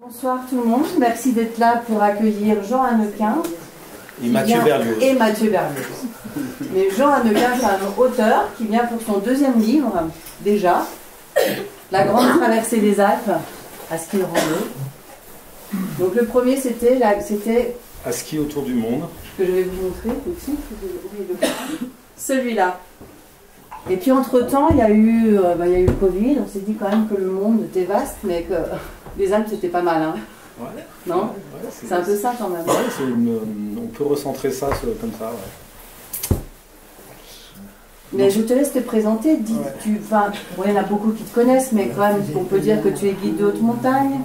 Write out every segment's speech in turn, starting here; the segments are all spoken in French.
Bonsoir tout le monde, merci d'être là pour accueillir Jean Hannequin et Mathieu Berlioz. Mais Jean Hannequin, c'est un auteur qui vient pour son deuxième livre, déjà, La Grande Traversée des Alpes, à ski rando. Donc le premier c'était à ski autour du monde. Que je vais vous montrer aussi, celui-là. Et puis entre-temps, il y a eu le Covid, on s'est dit quand même que le monde était vaste, mais que les Alpes c'était pas mal, hein. Ouais. Non, ouais, c'est un peu ça quand même. Ouais, on peut recentrer ça comme ça. Ouais. Mais je te laisse te présenter. Dis, il y en a beaucoup qui te connaissent, mais quand même, on peut dire que tu es guide de haute montagne.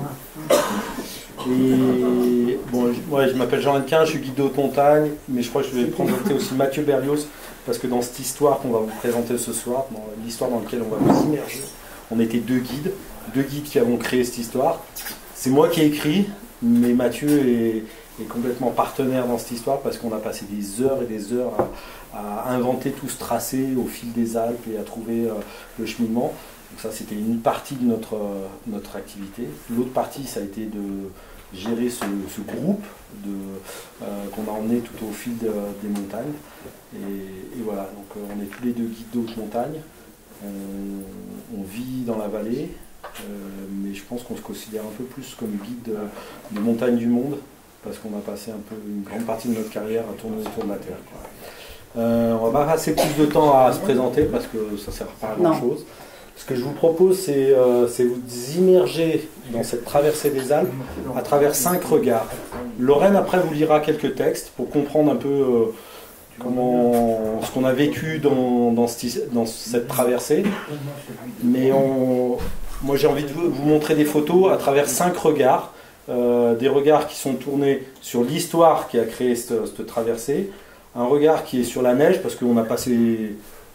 Et bon, je m'appelle Jean Hannequin, je suis guide de haute montagne, mais je crois que je vais présenter aussi Mathieu Berlioz, parce que dans cette histoire qu'on va vous présenter ce soir, dans l'histoire dans laquelle on va vous immerger, on était deux guides qui avons créé cette histoire. C'est moi qui ai écrit, mais Mathieu est complètement partenaire dans cette histoire parce qu'on a passé des heures et des heures à inventer tout ce tracé au fil des Alpes et à trouver le cheminement. Donc ça, c'était une partie de notre activité. L'autre partie, ça a été de gérer ce groupe qu'on a emmené tout au fil des montagnes. Et voilà, donc on est tous les deux guides de haute montagne. On vit dans la vallée. Mais je pense qu'on se considère un peu plus comme guide de montagne du monde parce qu'on a passé un peu une grande partie de notre carrière à tourner autour de la Terre, quoi. On va pas passer plus de temps à se présenter parce que ça ne sert pas à grand chose. Ce que je vous propose, c'est vous immerger dans cette traversée des Alpes à travers 5 regards. Lorraine après vous lira quelques textes pour comprendre un peu ce qu'on a vécu dans cette traversée. Mais moi j'ai envie de vous montrer des photos à travers 5 regards, des regards qui sont tournés sur l'histoire qui a créé cette traversée, un regard qui est sur la neige parce qu'on a passé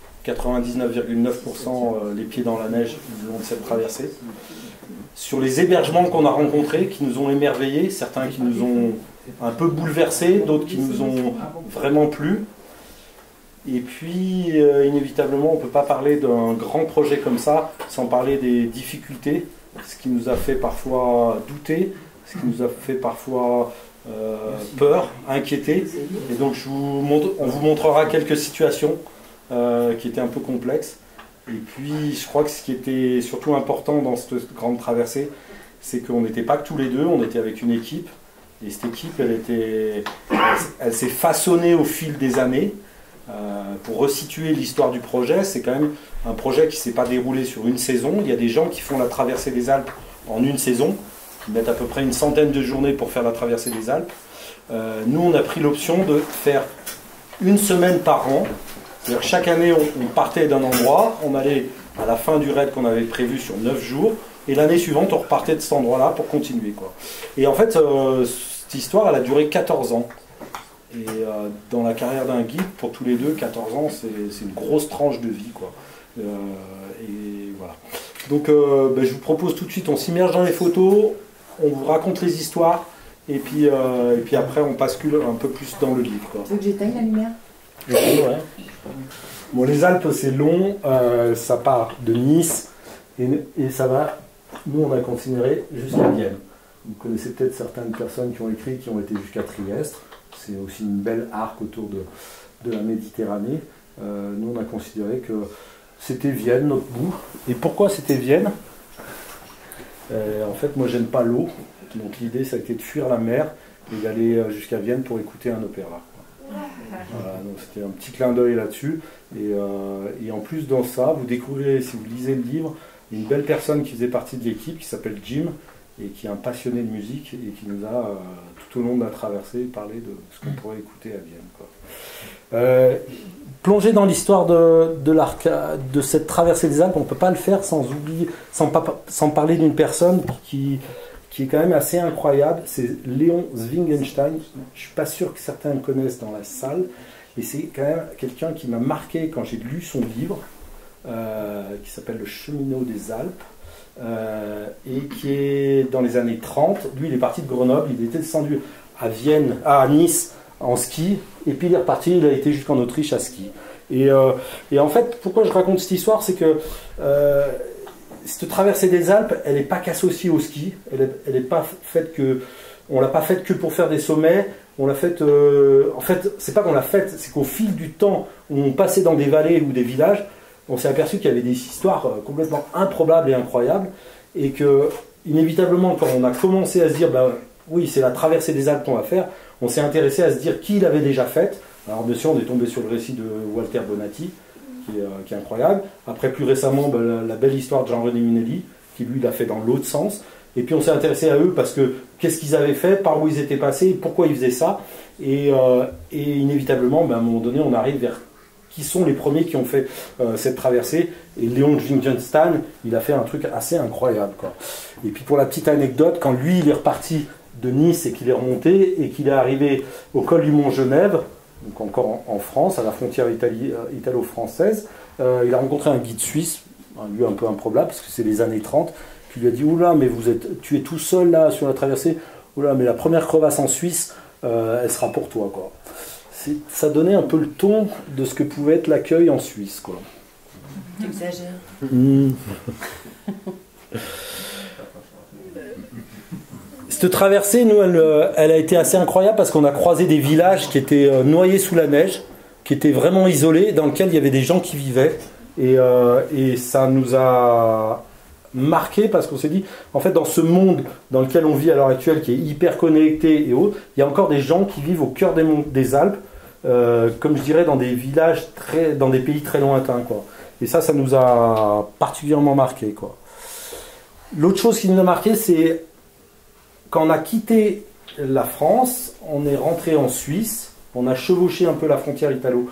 99,9% les pieds dans la neige le long de cette traversée, sur les hébergements qu'on a rencontrés qui nous ont émerveillés, certains qui nous ont un peu bouleversés, d'autres qui nous ont vraiment plu. Et puis, inévitablement, on ne peut pas parler d'un grand projet comme ça sans parler des difficultés, ce qui nous a fait parfois douter, ce qui nous a fait parfois peur, inquiéter. Et donc, on vous montrera quelques situations qui étaient un peu complexes. Et puis, je crois que ce qui était surtout important dans cette grande traversée, c'est qu'on n'était pas que tous les deux, on était avec une équipe. Et cette équipe, elle s'est façonnée au fil des années. Pour resituer l'histoire du projet, c'est quand même un projet qui ne s'est pas déroulé sur une saison. Il y a des gens qui font la traversée des Alpes en une saison, qui mettent à peu près une centaine de journées pour faire la traversée des Alpes. Nous, on a pris l'option de faire une semaine par an. C'est-à-dire que chaque année, on partait d'un endroit, on allait à la fin du raid qu'on avait prévu sur 9 jours, et l'année suivante, on repartait de cet endroit-là pour continuer, quoi. Et en fait, cette histoire, elle a duré 14 ans. Et dans la carrière d'un guide, pour tous les deux, 14 ans, c'est une grosse tranche de vie, quoi. Et voilà. Donc je vous propose tout de suite, on s'immerge dans les photos, on vous raconte les histoires, et puis après on bascule un peu plus dans le livre, quoi. Tu veux que j'éteigne la lumière? Ouais. Bon, les Alpes, c'est long, ça part de Nice, et ça va, nous on a considéré jusqu'à Vienne. Vous connaissez peut-être certaines personnes qui ont écrit, qui ont été jusqu'à Trieste. C'est aussi une belle arc autour de la Méditerranée. Nous, on a considéré que c'était Vienne, notre bout. Et pourquoi c'était Vienne? En fait, moi, j'aime pas l'eau. Donc, l'idée, ça a été de fuir la mer et d'aller jusqu'à Vienne pour écouter un opéra. Voilà, donc, c'était un petit clin d'œil là-dessus. Et en plus, dans ça, vous découvrez, si vous lisez le livre, une belle personne qui faisait partie de l'équipe, qui s'appelle Jim, et qui est un passionné de musique et qui nous a, tout au long de la traversée, parlé de ce qu'on pourrait écouter à Vienne, quoi. Plonger dans l'histoire de cette traversée des Alpes, on ne peut pas le faire sans parler d'une personne qui est quand même assez incroyable, c'est Léon Zwingenstein. Je ne suis pas sûr que certains le connaissent dans la salle, et c'est quand même quelqu'un qui m'a marqué quand j'ai lu son livre, qui s'appelle Le Cheminot des Alpes. Et qui est dans les années 30, lui il est parti de Grenoble, il était descendu à Nice en ski, et puis il est reparti, il a été jusqu'en Autriche à ski. Et en fait, pourquoi je raconte cette histoire, c'est que cette traversée des Alpes, elle n'est pas qu'associée au ski, elle est pas faite que, on l'a pas faite que pour faire des sommets, on l'a faite, en fait, c'est pas qu'on l'a faite, c'est qu'au fil du temps, où on passait dans des vallées ou des villages, on s'est aperçu qu'il y avait des histoires complètement improbables et incroyables, et que, inévitablement, quand on a commencé à se dire, bah, oui, c'est la traversée des Alpes qu'on va faire, on s'est intéressé à se dire qui l'avait déjà faite. Alors bien sûr, on est tombé sur le récit de Walter Bonatti, qui est incroyable. Après, plus récemment, bah, la belle histoire de Jean-René Minelli, qui lui l'a fait dans l'autre sens. Et puis on s'est intéressé à eux parce que qu'est-ce qu'ils avaient fait, par où ils étaient passés, pourquoi ils faisaient ça. Et inévitablement, bah, à un moment donné, on arrive vers qui sont les premiers qui ont fait cette traversée. Et Léon Wittgenstein, il a fait un truc assez incroyable, quoi. Et puis pour la petite anecdote, quand lui, il est reparti de Nice et qu'il est remonté et qu'il est arrivé au col du Mont Genève, donc encore en France, à la frontière italo-française, il a rencontré un guide suisse, lui un peu improbable, parce que c'est les années 30, qui lui a dit « Oula, mais tu es tout seul là sur la traversée, oula, mais la première crevasse en Suisse, elle sera pour toi, quoi. » Ça donnait un peu le ton de ce que pouvait être l'accueil en Suisse, quoi. Tu exagères. Cette traversée, nous, elle a été assez incroyable parce qu'on a croisé des villages qui étaient noyés sous la neige, qui étaient vraiment isolés, dans lesquels il y avait des gens qui vivaient. Et ça nous a marqué parce qu'on s'est dit, en fait, dans ce monde dans lequel on vit à l'heure actuelle, qui est hyper connecté et autres, il y a encore des gens qui vivent au cœur des Alpes, comme je dirais, dans des villages, dans des pays très lointains, quoi. Et ça nous a particulièrement marqué, quoi. L'autre chose qui nous a marqué, c'est quand on a quitté la France, on est rentré en Suisse, on a chevauché un peu la frontière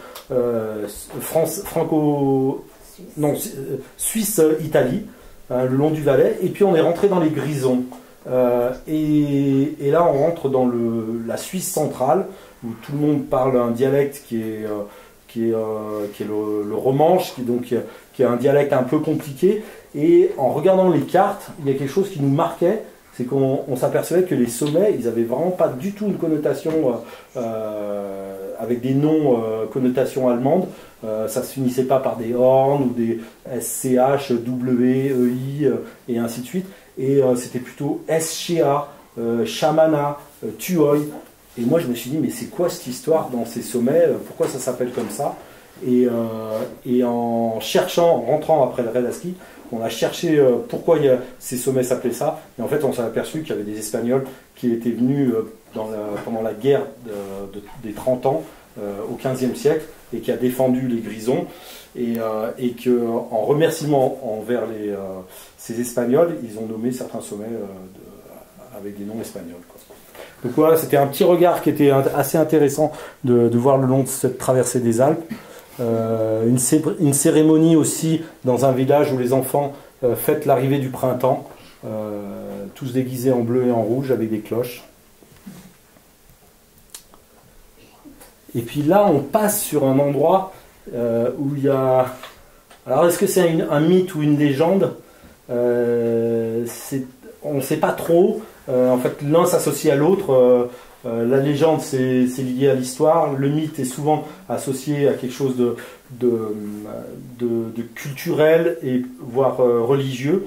Suisse-Italie, le long du Valais, et puis on est rentré dans les Grisons. Et là, on rentre dans la Suisse centrale, où tout le monde parle un dialecte qui est le romanche, qui est un dialecte un peu compliqué. Et en regardant les cartes, il y a quelque chose qui nous marquait, c'est qu'on s'apercevait que les sommets, ils n'avaient vraiment pas du tout une connotation avec des noms, connotation allemande. Ça ne se finissait pas par des horn ou des SCH, W, EI, et ainsi de suite. Et c'était plutôt SCA, Shamana, Tuoy. Et moi, je me suis dit, mais c'est quoi cette histoire dans ces sommets? Pourquoi ça s'appelle comme ça? Et en cherchant, en rentrant après le raid à ski, on a cherché pourquoi ces sommets s'appelaient ça. Et en fait, on s'est aperçu qu'il y avait des Espagnols qui étaient venus pendant la guerre des 30 ans au XVe siècle et qui a défendu les Grisons. Et qu'en remerciement envers ces Espagnols, ils ont nommé certains sommets avec des noms espagnols, quoi. Donc voilà, c'était un petit regard qui était assez intéressant de voir le long de cette traversée des Alpes. Une cérémonie aussi dans un village où les enfants fêtent l'arrivée du printemps, tous déguisés en bleu et en rouge avec des cloches. Et puis là, on passe sur un endroit où il y a... Alors, est-ce que c'est un mythe ou une légende? On ne sait pas trop. En fait, l'un s'associe à l'autre. La légende, c'est lié à l'histoire. Le mythe est souvent associé à quelque chose de culturel et voire religieux.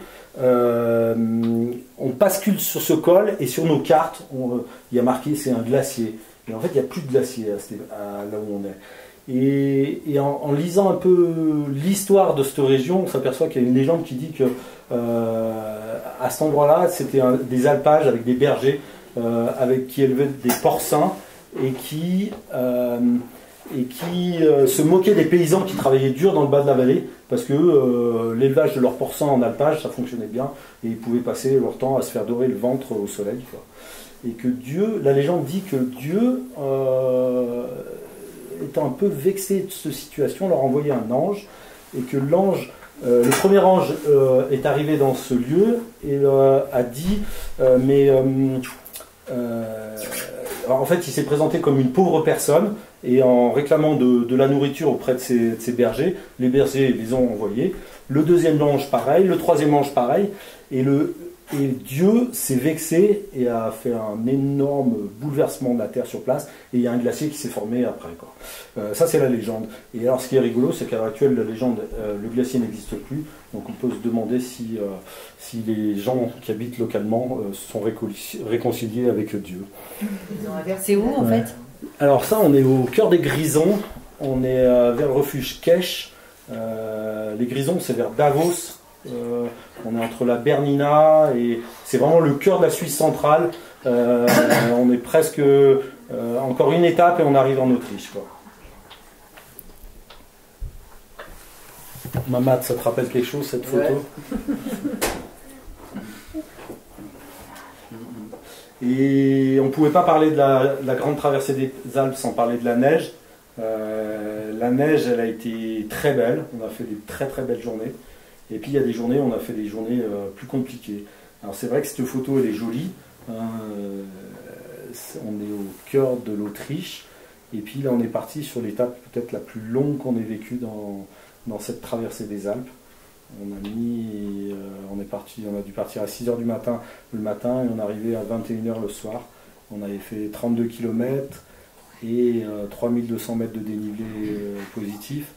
On bascule sur ce col et sur nos cartes, il y a marqué c'est un glacier. Et en fait, il n'y a plus de glacier là où on est. Et en lisant un peu l'histoire de cette région, on s'aperçoit qu'il y a une légende qui dit que à cet endroit-là, c'était des alpages avec des bergers qui élevaient des porcins et qui se moquaient des paysans qui travaillaient dur dans le bas de la vallée parce que l'élevage de leurs porcins en alpage, ça fonctionnait bien et ils pouvaient passer leur temps à se faire dorer le ventre au soleil, quoi. Et que Dieu, la légende dit que Dieu, étant un peu vexé de cette situation, leur a envoyé un ange et que l'ange, le premier ange est arrivé dans ce lieu et a dit alors en fait il s'est présenté comme une pauvre personne et en réclamant de la nourriture auprès de ses bergers, les bergers les ont envoyés, le deuxième ange pareil, le troisième ange pareil, et Et Dieu s'est vexé et a fait un énorme bouleversement de la terre sur place. Et il y a un glacier qui s'est formé après, quoi. Ça, c'est la légende. Et alors, ce qui est rigolo, c'est qu'à l'heure actuelle, la légende, le glacier n'existe plus. Donc, on peut se demander si les gens qui habitent localement sont réconciliés avec Dieu. C'est où, en fait? Alors ça, on est au cœur des Grisons. On est vers le refuge Kesh. Les Grisons, c'est vers Davos. On est entre la Bernina et c'est vraiment le cœur de la Suisse centrale. On est presque encore une étape et on arrive en Autriche, quoi. Mamad, ça te rappelle quelque chose, cette photo? Ouais. Et on ne pouvait pas parler de la grande traversée des Alpes sans parler de la neige. La neige, elle a été très belle. On a fait des très très belles journées. Et puis il y a des journées, on a fait des journées plus compliquées. Alors c'est vrai que cette photo, elle est jolie. On est au cœur de l'Autriche. Et puis là, on est parti sur l'étape peut-être la plus longue qu'on ait vécue dans cette traversée des Alpes. On a dû partir à 6h du matin le matin et on est arrivé à 21h le soir. On avait fait 32 km et 3200 mètres de dénivelé positif.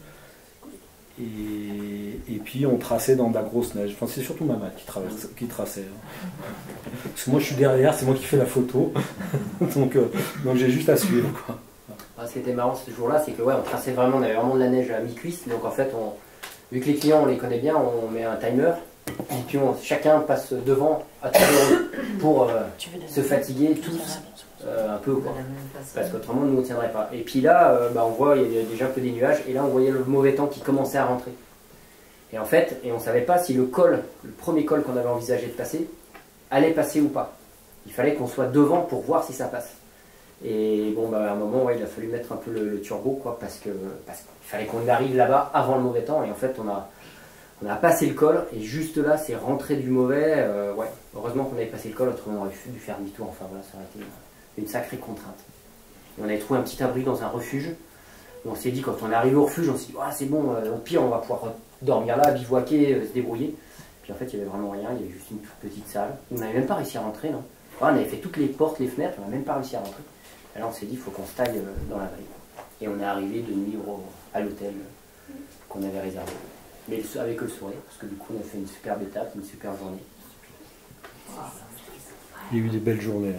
Et puis on traçait dans de la grosse neige. Enfin, c'est surtout Mamad qui traçait. Parce que moi je suis derrière, c'est moi qui fais la photo. donc j'ai juste à suivre, quoi. Ce qui était marrant ce jour-là, c'est que on traçait vraiment, on avait vraiment de la neige à mi-cuisse. Donc en fait, vu que les clients on les connaît bien, on met un timer. Et puis chacun passe devant à pour se fatiguer tous un peu, quoi. Parce qu'autrement nous on ne tiendrait pas. Et puis là, on voit il y a déjà un peu des nuages et là on voyait le mauvais temps qui commençait à rentrer. Et en fait, on ne savait pas si le premier col qu'on avait envisagé de passer, allait passer ou pas. Il fallait qu'on soit devant pour voir si ça passe. Et bon, à un moment, il a fallu mettre un peu le turbo, quoi, parce qu'il fallait qu'on arrive là-bas avant le mauvais temps. Et en fait, on a passé le col, et juste là, c'est rentré du mauvais. Heureusement qu'on avait passé le col, autrement on aurait dû faire demi-tour. Enfin voilà, ça aurait été une sacrée contrainte. Et on avait trouvé un petit abri dans un refuge. Et on s'est dit, quand on est arrivé au refuge, on s'est dit, c'est bon, au pire, on va pouvoir dormir là, bivouaquer, se débrouiller. Puis en fait, il n'y avait vraiment rien, il y avait juste une toute petite salle. On n'avait même pas réussi à rentrer, non. On avait fait toutes les portes, les fenêtres, on n'a même pas réussi à rentrer. Alors on s'est dit, il faut qu'on se taille dans la vallée. Et on est arrivé de nuit à l'hôtel qu'on avait réservé. Mais avec le sourire, parce que du coup on a fait une superbe étape, une super journée. Il y a eu des belles journées.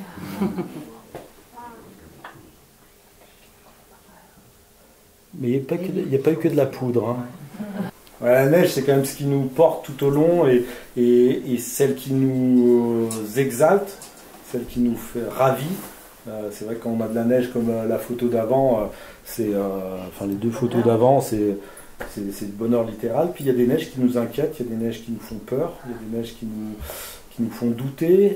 Mais il n'y a pas eu que de la poudre. La neige, c'est quand même ce qui nous porte tout au long et celle qui nous exalte, celle qui nous fait ravir. C'est vrai que quand on a de la neige comme la photo d'avant, les deux photos d'avant, c'est le bonheur littéral. Puis il y a des neiges qui nous inquiètent, il y a des neiges qui nous font peur, il y a des neiges qui nous font douter.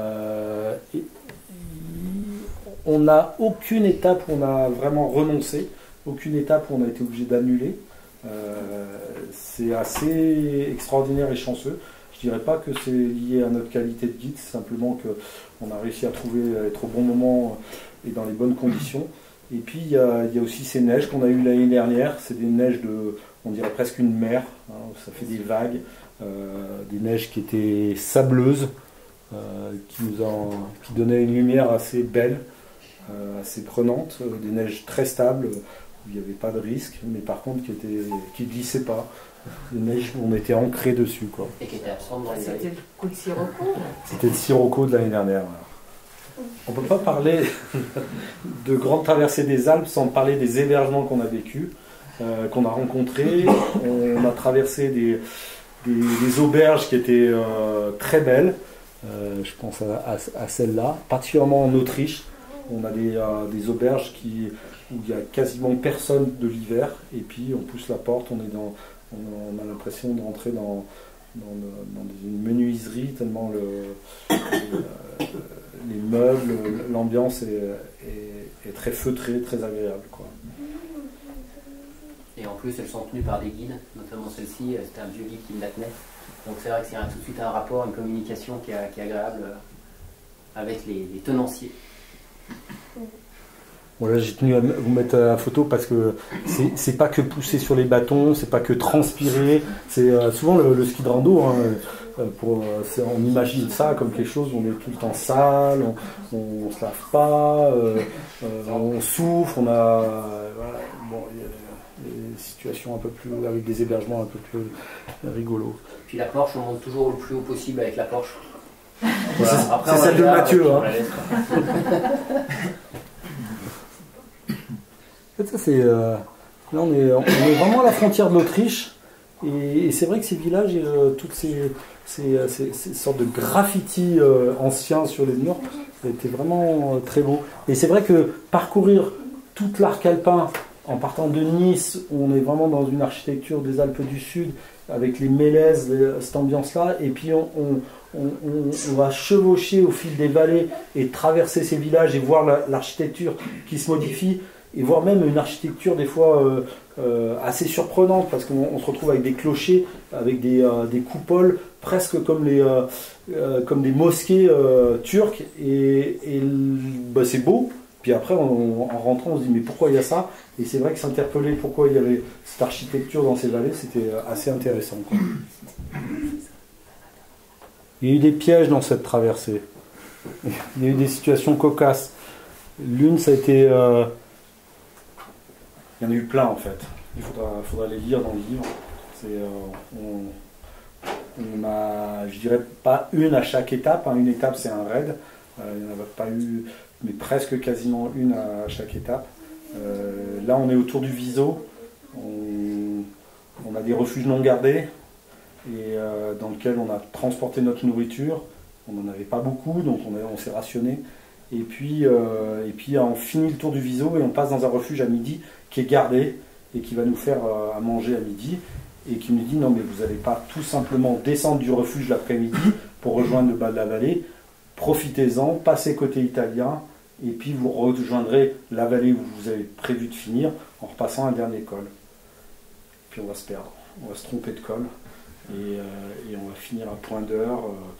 On n'a aucune étape où on a vraiment renoncé, aucune étape où on a été obligé d'annuler. C'est assez extraordinaire et chanceux. Je ne dirais pas que c'est lié à notre qualité de guide, c'est simplement qu'on a réussi à être au bon moment et dans les bonnes conditions. Et puis il y a aussi ces neiges qu'on a eues l'année dernière, c'est des neiges on dirait presque une mer, ça fait des vagues, des neiges qui étaient sableuses, qui donnaient une lumière assez belle, assez prenante, des neiges très stables, où il n'y avait pas de risque, mais par contre qui ne glissaient pas. Des neiges où on était ancré dessus, quoi. Et qui était absente dans les C'était le coup de Sirocco. C'était le Sirocco de l'année dernière. On ne peut pas parler de grande traversée des Alpes sans parler des hébergements qu'on a vécus, qu'on a rencontrés. On a traversé des auberges qui étaient très belles. Je pense à celle-là, particulièrement en Autriche. On a des auberges où il n'y a quasiment personne de l'hiver. Et puis on pousse la porte, on a l'impression de rentrer dans une menuiserie, tellement les meubles, l'ambiance est très feutrée, très agréable, quoi. Et en plus, elles sont tenues par des guides, notamment celle-ci, c'était un vieux guide qui me la tenait. Donc c'est vrai que c'est tout de suite un rapport, une communication qui est agréable avec les tenanciers. Voilà, j'ai tenu à vous mettre la photo parce que c'est pas que pousser sur les bâtons, c'est pas que transpirer, c'est souvent le ski de rando, on imagine ça comme quelque chose où on est tout le temps sale, on se lave pas, on souffre, on a voilà, bon, il y a des situations un peu plus avec des hébergements un peu plus rigolos. Puis la Porsche, on monte toujours le plus haut possible avec la Porsche. Voilà. Après, c'est celle de Mathieu. Hein. En fait, ça, là on est vraiment à la frontière de l'Autriche. Et c'est vrai que ces villages, toutes ces sortes de graffitis anciens sur les murs, ça a été vraiment très beau. Et c'est vrai que parcourir toute l'arc alpin en partant de Nice, où on est vraiment dans une architecture des Alpes du Sud, avec les mélèzes, cette ambiance-là, et puis on va chevaucher au fil des vallées et traverser ces villages et voir l'architecture qui se modifie, et voir même une architecture des fois assez surprenante, parce qu'on se retrouve avec des clochers, avec des coupoles, presque comme des mosquées turques, et bah, c'est beau. Puis après, en rentrant, on se dit mais pourquoi il y a ça? Et c'est vrai que s'interpeller pourquoi il y avait cette architecture dans ces vallées, c'était assez intéressant, quoi. Il y a eu des pièges dans cette traversée. Il y a eu des situations cocasses. L'une, ça a été... Il y en a eu plein, en fait. Il faudra les lire dans le livre. On a, je dirais pas une à chaque étape. Hein. Une étape, c'est un raid. Il n'y en a pas eu... mais presque quasiment une à chaque étape. Là, on est autour du Viso. On a des refuges non gardés et dans lesquels on a transporté notre nourriture. On n'en avait pas beaucoup, donc on s'est rationné. Et puis on finit le tour du Viso et on passe dans un refuge à midi qui est gardé et qui va nous faire à manger à midi et qui nous dit non mais vous n'allez pas tout simplement descendre du refuge l'après-midi pour rejoindre le bas de la vallée. Profitez-en, passez côté italien. Et puis vous rejoindrez la vallée où vous avez prévu de finir en repassant un dernier col. Puis on va se perdre, on va se tromper de col et on va finir à point d'heure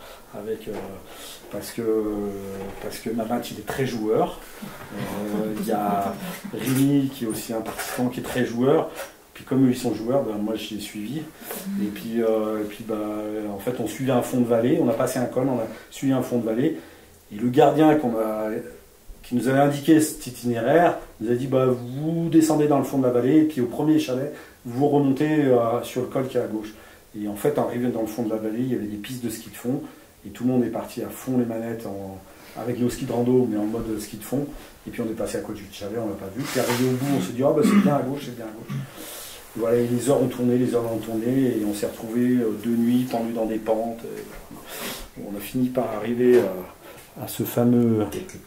parce que Mamat il est très joueur. Il y a Rémi qui est aussi un participant qui est très joueur. Puis comme eux ils sont joueurs, ben moi je les ai suivis. Et puis ben, en fait on suivait un fond de vallée, on a passé un col, on a suivi un fond de vallée. Et le gardien qui nous avait indiqué cet itinéraire, nous a dit bah, vous descendez dans le fond de la vallée et puis au premier chalet, vous remontez sur le col qui est à gauche. Et en fait, en arrivant dans le fond de la vallée, il y avait des pistes de ski de fond et tout le monde est parti à fond les manettes avec nos skis de rando, mais en mode ski de fond. Et puis on est passé à côté du chalet, on l'a pas vu. Puis arrivé au bout, on s'est dit ah bah, c'est bien à gauche, c'est bien à gauche. Et voilà, et les heures ont tourné, et on s'est retrouvés de nuit pendus dans des pentes. On a fini par arriver à ce fameux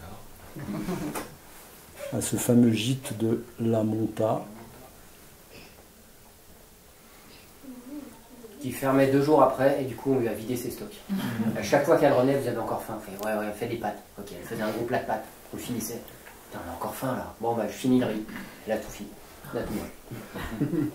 gîte de la Monta. Qui fermait 2 jours après et du coup on lui a vidé ses stocks. À chaque fois qu'elle revenait, vous avez encore faim. On fait, ouais, fais des pâtes. Ok, elle faisait un gros plat de pâtes. On le finissait. Putain, on a encore faim là. Bon, bah je finis le riz. Elle a tout fini. Elle a tout mangé.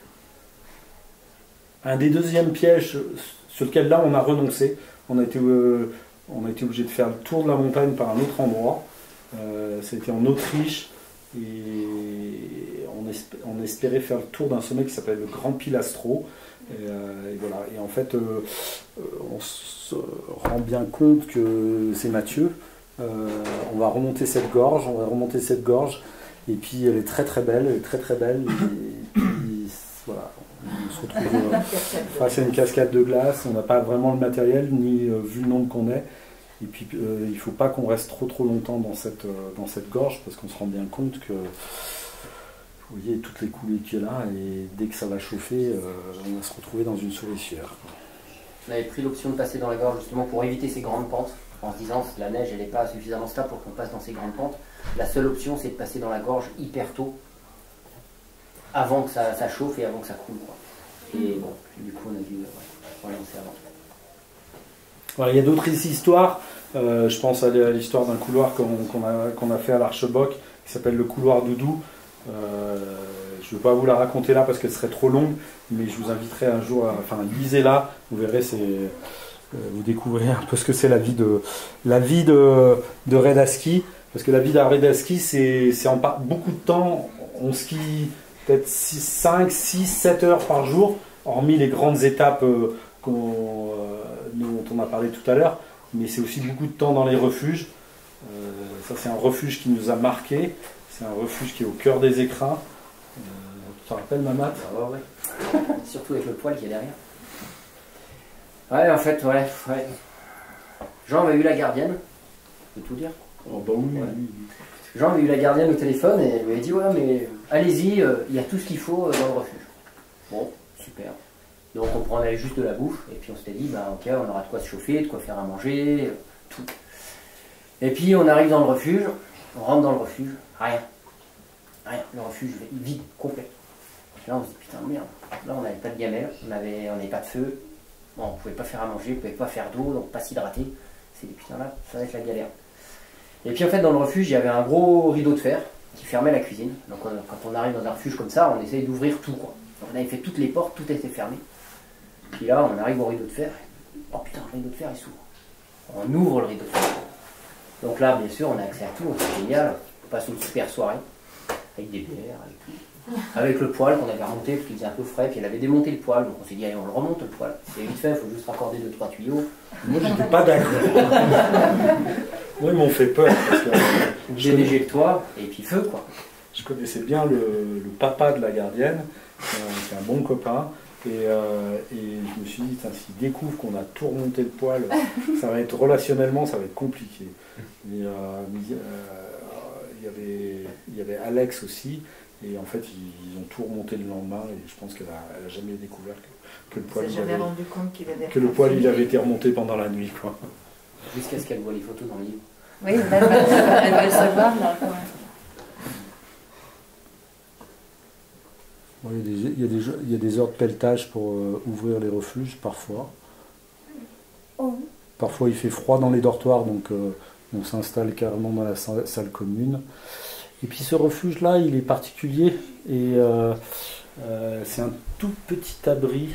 Un des deuxièmes pièges sur lequel là on a renoncé. On a été obligé de faire le tour de la montagne par un autre endroit. Ça a été en Autriche et on espérait faire le tour d'un sommet qui s'appelle le Grand Pilastro. Et voilà. Et en fait, on se rend bien compte que c'est Mathieu. On va remonter cette gorge, et puis elle est très très belle, et puis voilà. On se retrouve face à une cascade de glace. On n'a pas vraiment le matériel ni vu le nombre qu'on est. Et puis il ne faut pas qu'on reste trop longtemps dans cette gorge parce qu'on se rend bien compte que vous voyez toutes les coulées qu'il y a là et dès que ça va chauffer, on va se retrouver dans une souricière. On avait pris l'option de passer dans la gorge justement pour éviter ces grandes pentes en se disant que la neige elle n'est pas suffisamment stable pour qu'on passe dans ces grandes pentes. La seule option c'est de passer dans la gorge hyper tôt avant que ça chauffe et avant que ça coule, quoi. Et bon, du coup on a dû relancer avant. Voilà, il y a d'autres histoires. Je pense à l'histoire d'un couloir qu'on a fait à l'Archebock qui s'appelle le couloir Doudou. Je ne vais pas vous la raconter là parce qu'elle serait trop longue, mais je vous inviterai un jour lisez-la, vous verrez, vous découvrirez un peu ce que c'est la vie de raid à ski, parce que la vie d'un raid à ski c'est en beaucoup de temps, on skie peut-être 5, 6, 7 heures par jour, hormis les grandes étapes on a parlé tout à l'heure, mais c'est aussi beaucoup de temps dans les refuges. Ça, c'est un refuge qui nous a marqué. C'est un refuge qui est au cœur des écrins. Tu te rappelles, Mamat? Ouais. Surtout avec le poil qui est derrière. Ouais, en fait, ouais. Jean avait eu la gardienne, je peux tout dire. Oh, bah oui, Ouais. oui. Jean avait eu la gardienne au téléphone et elle lui a dit ouais mais allez-y, il y a tout ce qu'il faut dans le refuge. Bon, super. Donc on prenait juste de la bouffe et puis on s'était dit bah ok on aura de quoi se chauffer, de quoi faire à manger, tout. Et puis on arrive dans le refuge, on rentre dans le refuge, rien. Le refuge vide, complet. Là on se dit putain merde, là on n'avait pas de gamelle, on n'avait pas de feu, bon, on pouvait pas faire à manger, on pouvait pas faire d'eau, donc pas s'hydrater. C'est dit putain là, ça va être la galère. Et puis en fait dans le refuge il y avait un gros rideau de fer qui fermait la cuisine. Donc quand on arrive dans un refuge comme ça, on essaye d'ouvrir tout quoi. Donc, on avait fait toutes les portes, tout était fermé. Puis là on arrive au rideau de fer. Oh putain le rideau de fer il s'ouvre. On ouvre le rideau de fer. Donc là bien sûr on a accès à tout, c'est génial. On passe une super soirée. Avec des bières, avec tout. Avec le poêle qu'on avait remonté parce qu'il faisait un peu frais, puis elle avait démonté le poêle, donc on s'est dit allez on le remonte le poêle. C'est vite fait, il faut juste raccorder 2-3 tuyaux. Moi, j'étais pas d'accord. Moi, ils m'ont fait peur. Parce que, J'ai le toit, et puis feu quoi. je connaissais bien le papa de la gardienne, qui est un bon copain. Et je me suis dit, s'il découvre qu'on a tout remonté le poêle, ça va être relationnellement, ça va être compliqué. Mais, il y avait Alex aussi, et en fait ils ont tout remonté le lendemain, et je pense qu'elle a jamais découvert que le poêle rendu compte qu'il avait il avait été remonté pendant la nuit, quoi. Jusqu'à ce qu'elle voit les photos dans le livre. Oui, elle va le savoir là. Bon, il y a des heures de pelletage pour ouvrir les refuges, parfois. Parfois il fait froid dans les dortoirs, donc on s'installe carrément dans la salle commune. Et puis ce refuge-là, il est particulier, et c'est un tout petit abri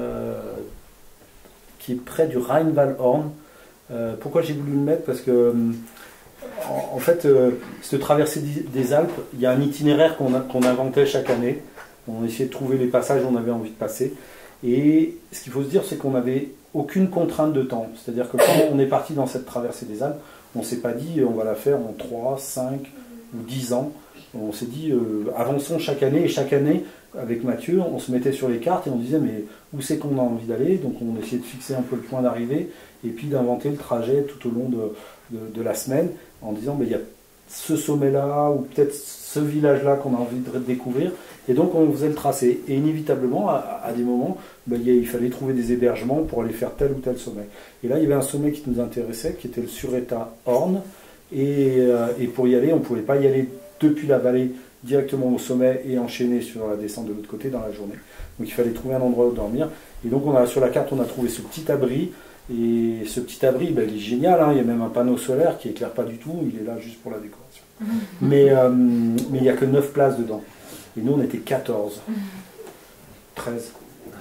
qui est près du Rheinwaldhorn. Pourquoi j'ai voulu le mettre? Parce que en fait, cette traversée des Alpes, il y a un itinéraire qu'on inventait chaque année. On essayait de trouver les passages où on avait envie de passer. Et ce qu'il faut se dire, c'est qu'on n'avait aucune contrainte de temps. C'est-à-dire que quand on est parti dans cette traversée des Alpes, on ne s'est pas dit on va la faire en 3, 5 ou 10 ans. On s'est dit avançons chaque année, et chaque année, avec Mathieu, on se mettait sur les cartes et on disait mais où c'est qu'on a envie d'aller? Donc on essayait de fixer un peu le point d'arrivée et puis d'inventer le trajet tout au long de la semaine en disant il y a ce sommet-là ou peut-être ce village-là qu'on a envie de découvrir. Et donc on faisait le tracé. Et inévitablement, à des moments, il fallait trouver des hébergements pour aller faire tel ou tel sommet. Et là, il y avait un sommet qui nous intéressait, qui était le Sureta Horn. Et pour y aller, on ne pouvait pas y aller depuis la vallée directement au sommet et enchaîner sur la descente de l'autre côté dans la journée. Donc il fallait trouver un endroit où dormir. Et donc sur la carte, on a trouvé ce petit abri. Et ce petit abri, il est génial, hein. Il y a même un panneau solaire qui éclaire pas du tout, il est là juste pour la décoration. Mais il n'y a que 9 places dedans. Et nous, on était 14. 13.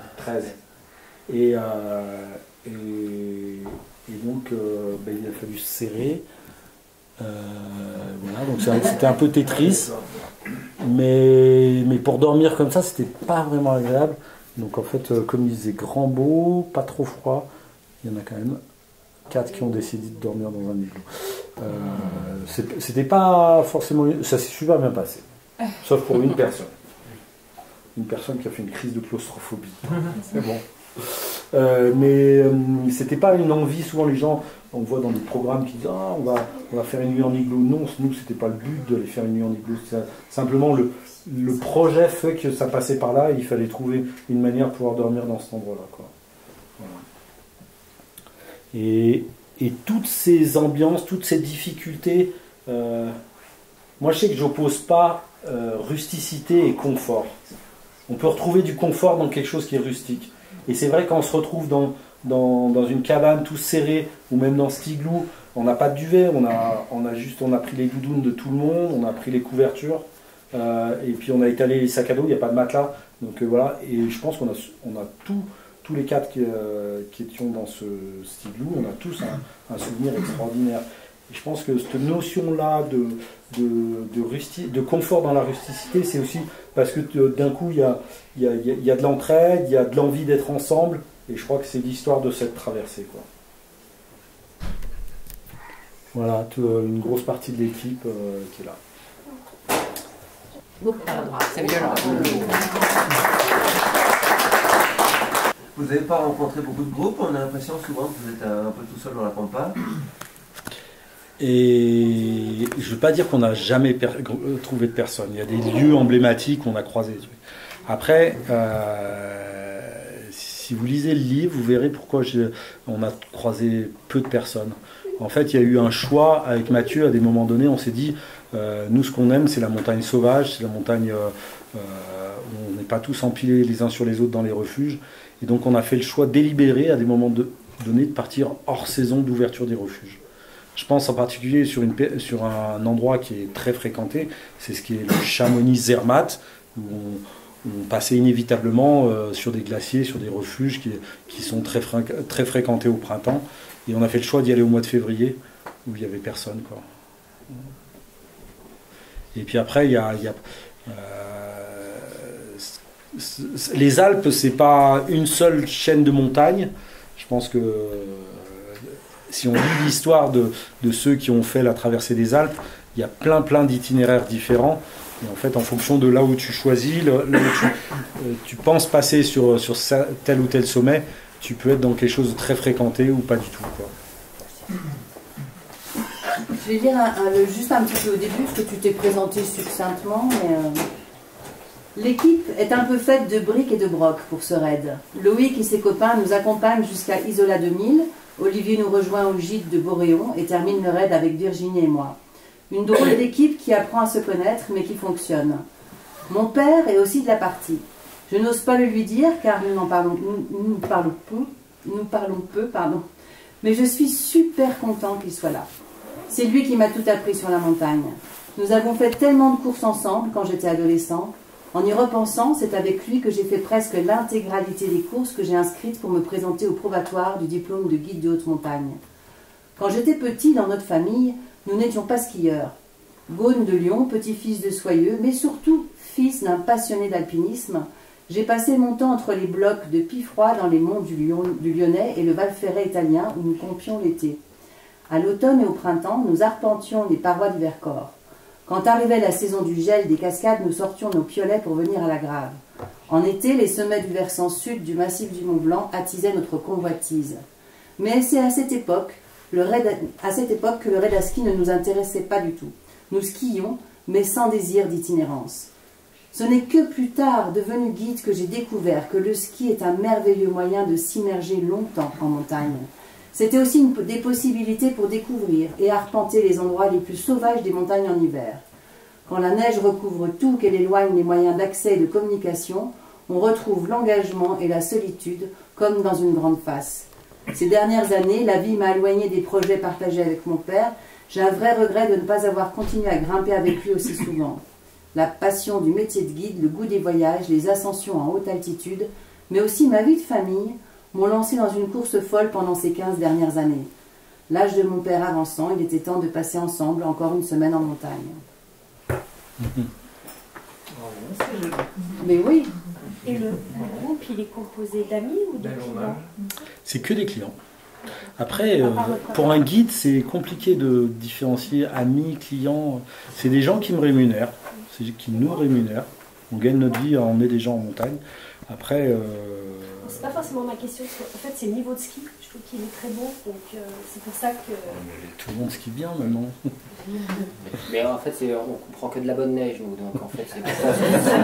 Et donc, il a fallu se serrer. Voilà, donc c'était un peu Tetris. Mais pour dormir comme ça, c'était pas vraiment agréable. Donc en fait, comme il faisait grand beau, pas trop froid, il y en a quand même 4 qui ont décidé de dormir dans un igloo. C'était pas forcément... Ça s'est super bien passé. Sauf pour une personne. Une personne qui a fait une crise de claustrophobie. C'est bon. Mais c'était pas une envie. Souvent les gens, on voit dans des programmes qui disent on va faire une nuit en igloo. Non, nous c'était pas le but de les faire une nuit en igloo. Simplement le projet fait que ça passait par là et il fallait trouver une manière de pouvoir dormir dans cet endroit-là, quoi. Voilà. Et toutes ces ambiances, toutes ces difficultés, moi je sais que j'oppose pas rusticité et confort. On peut retrouver du confort dans quelque chose qui est rustique. Et c'est vrai quand on se retrouve dans une cabane tout serré, ou même dans cet igloo, on n'a pas de duvet, on a pris les doudounes de tout le monde, on a pris les couvertures, et puis on a étalé les sacs à dos, il n'y a pas de matelas. Donc voilà, et je pense qu'on a tous les 4 qui étions dans cet igloo, on a tous un souvenir extraordinaire. Et je pense que cette notion-là de confort dans la rusticité, c'est aussi parce que d'un coup, il y a de l'entraide, il y a de l'envie d'être ensemble, et je crois que c'est l'histoire de cette traversée, quoi. Voilà, une grosse partie de l'équipe qui est là. C'est violent. Vous n'avez pas rencontré beaucoup de groupes, on a l'impression souvent que vous êtes un peu tout seul dans la pampa. Et je ne veux pas dire qu'on n'a jamais trouvé de personne. Il y a des lieux emblématiques qu'on a croisés. Après, si vous lisez le livre, vous verrez pourquoi on a croisé peu de personnes. En fait, il y a eu un choix avec Mathieu. À des moments donnés, on s'est dit, nous, ce qu'on aime, c'est la montagne sauvage, c'est la montagne où on n'est pas tous empilés les uns sur les autres dans les refuges. Et donc, on a fait le choix délibéré, à des moments donnés, de partir hors saison d'ouverture des refuges. Je pense en particulier sur un endroit qui est très fréquenté, c'est ce qui est le Chamonix-Zermatt, où on passait inévitablement sur des glaciers, sur des refuges qui sont très fréquentés au printemps. Et on a fait le choix d'y aller au mois de février, où il n'y avait personne, quoi. Et puis après, les Alpes, c'est pas une seule chaîne de montagnes. Je pense que si on lit l'histoire de ceux qui ont fait la traversée des Alpes, il y a plein d'itinéraires différents. Et en fait, en fonction de là où tu choisis, là où tu penses passer sur tel ou tel sommet, tu peux être dans quelque chose de très fréquenté ou pas du tout, quoi. Je vais dire juste un petit peu au début, parce que tu t'es présenté succinctement, mais l'équipe est un peu faite de briques et de brocs pour ce raid. Loïc et ses copains nous accompagnent jusqu'à Isola 2000, Olivier nous rejoint au gîte de Boréon et termine le raid avec Virginie et moi. Une drôle d'équipe qui apprend à se connaître, mais qui fonctionne. Mon père est aussi de la partie. Je n'ose pas le lui dire, car nous parlons peu, mais je suis super content qu'il soit là. C'est lui qui m'a tout appris sur la montagne. Nous avons fait tellement de courses ensemble quand j'étais adolescent. En y repensant, c'est avec lui que j'ai fait presque l'intégralité des courses que j'ai inscrites pour me présenter au probatoire du diplôme de guide de haute montagne. Quand j'étais petit, dans notre famille, nous n'étions pas skieurs. Gaune de Lyon, petit-fils de Soyeux, mais surtout fils d'un passionné d'alpinisme, j'ai passé mon temps entre les blocs de Piffroy dans les monts du Lyonnais et le Val Ferret italien où nous campions l'été. À l'automne et au printemps, nous arpentions les parois du Vercors. Quand arrivait la saison du gel des cascades, nous sortions nos piolets pour venir à la Grave. En été, les sommets du versant sud du massif du Mont Blanc attisaient notre convoitise. Mais c'est à cette époque que le raid à ski ne nous intéressait pas du tout. Nous skions, mais sans désir d'itinérance. Ce n'est que plus tard, devenu guide, que j'ai découvert que le ski est un merveilleux moyen de s'immerger longtemps en montagne. C'était aussi des possibilités pour découvrir et arpenter les endroits les plus sauvages des montagnes en hiver. Quand la neige recouvre tout, qu'elle éloigne les moyens d'accès et de communication, on retrouve l'engagement et la solitude comme dans une grande face. Ces dernières années, la vie m'a éloigné des projets partagés avec mon père. J'ai un vrai regret de ne pas avoir continué à grimper avec lui aussi souvent. La passion du métier de guide, le goût des voyages, les ascensions en haute altitude, mais aussi ma vie de famille, m'ont lancé dans une course folle pendant ces 15 dernières années. L'âge de mon père avançant, il était temps de passer ensemble encore une semaine en montagne. Mais oui. Et le groupe, il est composé d'amis ou de clients? C'est que des clients. Après, pour un guide, c'est compliqué de différencier amis, clients. C'est des gens qui me rémunèrent, qui nous rémunèrent. On gagne notre vie à emmener des gens en montagne. Après... C'est pas forcément ma question, parce qu'en fait c'est le niveau de ski, je trouve qu'il est très bon, donc c'est pour ça que... Tout le monde skie bien maintenant. Mais en fait, on comprend que de la bonne neige, nous, donc en fait c'est pour ça.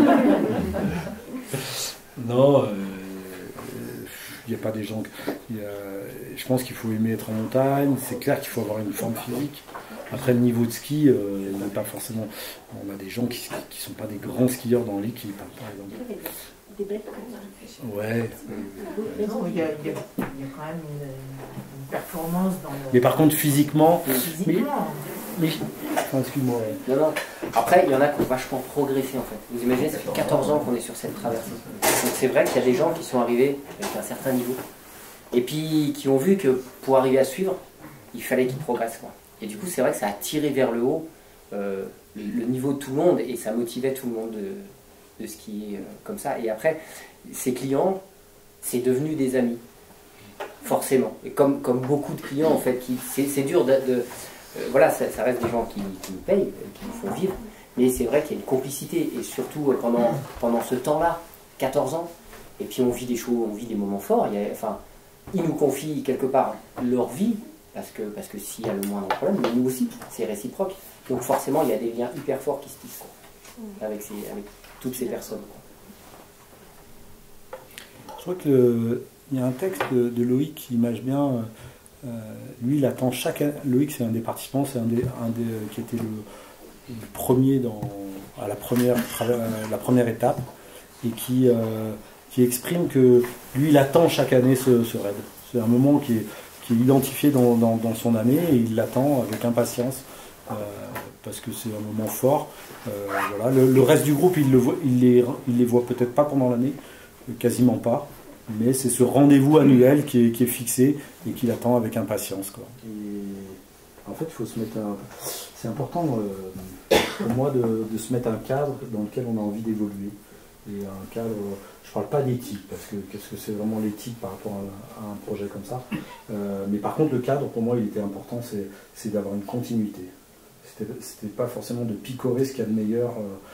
Non, il n'y a pas des gens... je pense qu'il faut aimer être en montagne, c'est clair qu'il faut avoir une forme physique. Après le niveau de ski, il n'y a pas forcément... On a des gens qui ne sont pas des grands skieurs dans l'équipe, par exemple. Des belles courses. Ouais. Non, il y a quand même une performance dans le... Mais par contre, physiquement... Mais enfin, excuse-moi. Non. Après, il y en a qui ont vachement progressé, en fait. Vous imaginez, ça fait 14 ans qu'on est sur cette traversée. Donc c'est vrai qu'il y a des gens qui sont arrivés avec un certain niveau. Et puis, qui ont vu que pour arriver à suivre, il fallait qu'ils progressent, quoi. Et du coup, c'est vrai que ça a tiré vers le haut le niveau de tout le monde, et ça motivait tout le monde de skier comme ça. Et après, ces clients, c'est devenu des amis, forcément. Et comme beaucoup de clients, en fait, c'est dur voilà, ça reste des gens qui nous payent, qui nous font vivre, mais c'est vrai qu'il y a une complicité, et surtout pendant ce temps-là, 14 ans, et puis on vit des choses, on vit des moments forts, ils nous confient quelque part leur vie, parce que s'il y a le moindre problème, mais nous aussi, c'est réciproque. Donc forcément, il y a des liens hyper forts qui se tissent, quoi, avec toutes ces personnes, quoi. Je crois qu'il y a un texte de Loïc qui image bien. Lui, il attend chaque année. Loïc, c'est un des participants, c'est un des qui était le premier à la première étape, et qui exprime que lui, il attend chaque année ce raid. C'est un moment qui est identifié dans son année, et il l'attend avec impatience, parce que c'est un moment fort. Voilà. Le reste du groupe, il les voit peut-être pas pendant l'année, quasiment pas, mais c'est ce rendez-vous annuel qui est fixé et qu'il attend avec impatience, quoi. Et en fait, il faut se mettre c'est important pour moi de se mettre un cadre dans lequel on a envie d'évoluer. Et un cadre, je ne parle pas d'éthique, parce que qu'est-ce que c'est vraiment l'éthique par rapport à un projet comme ça. Mais par contre, le cadre, pour moi, il était important, c'est d'avoir une continuité. C'était pas forcément de picorer ce qu'il y a de meilleur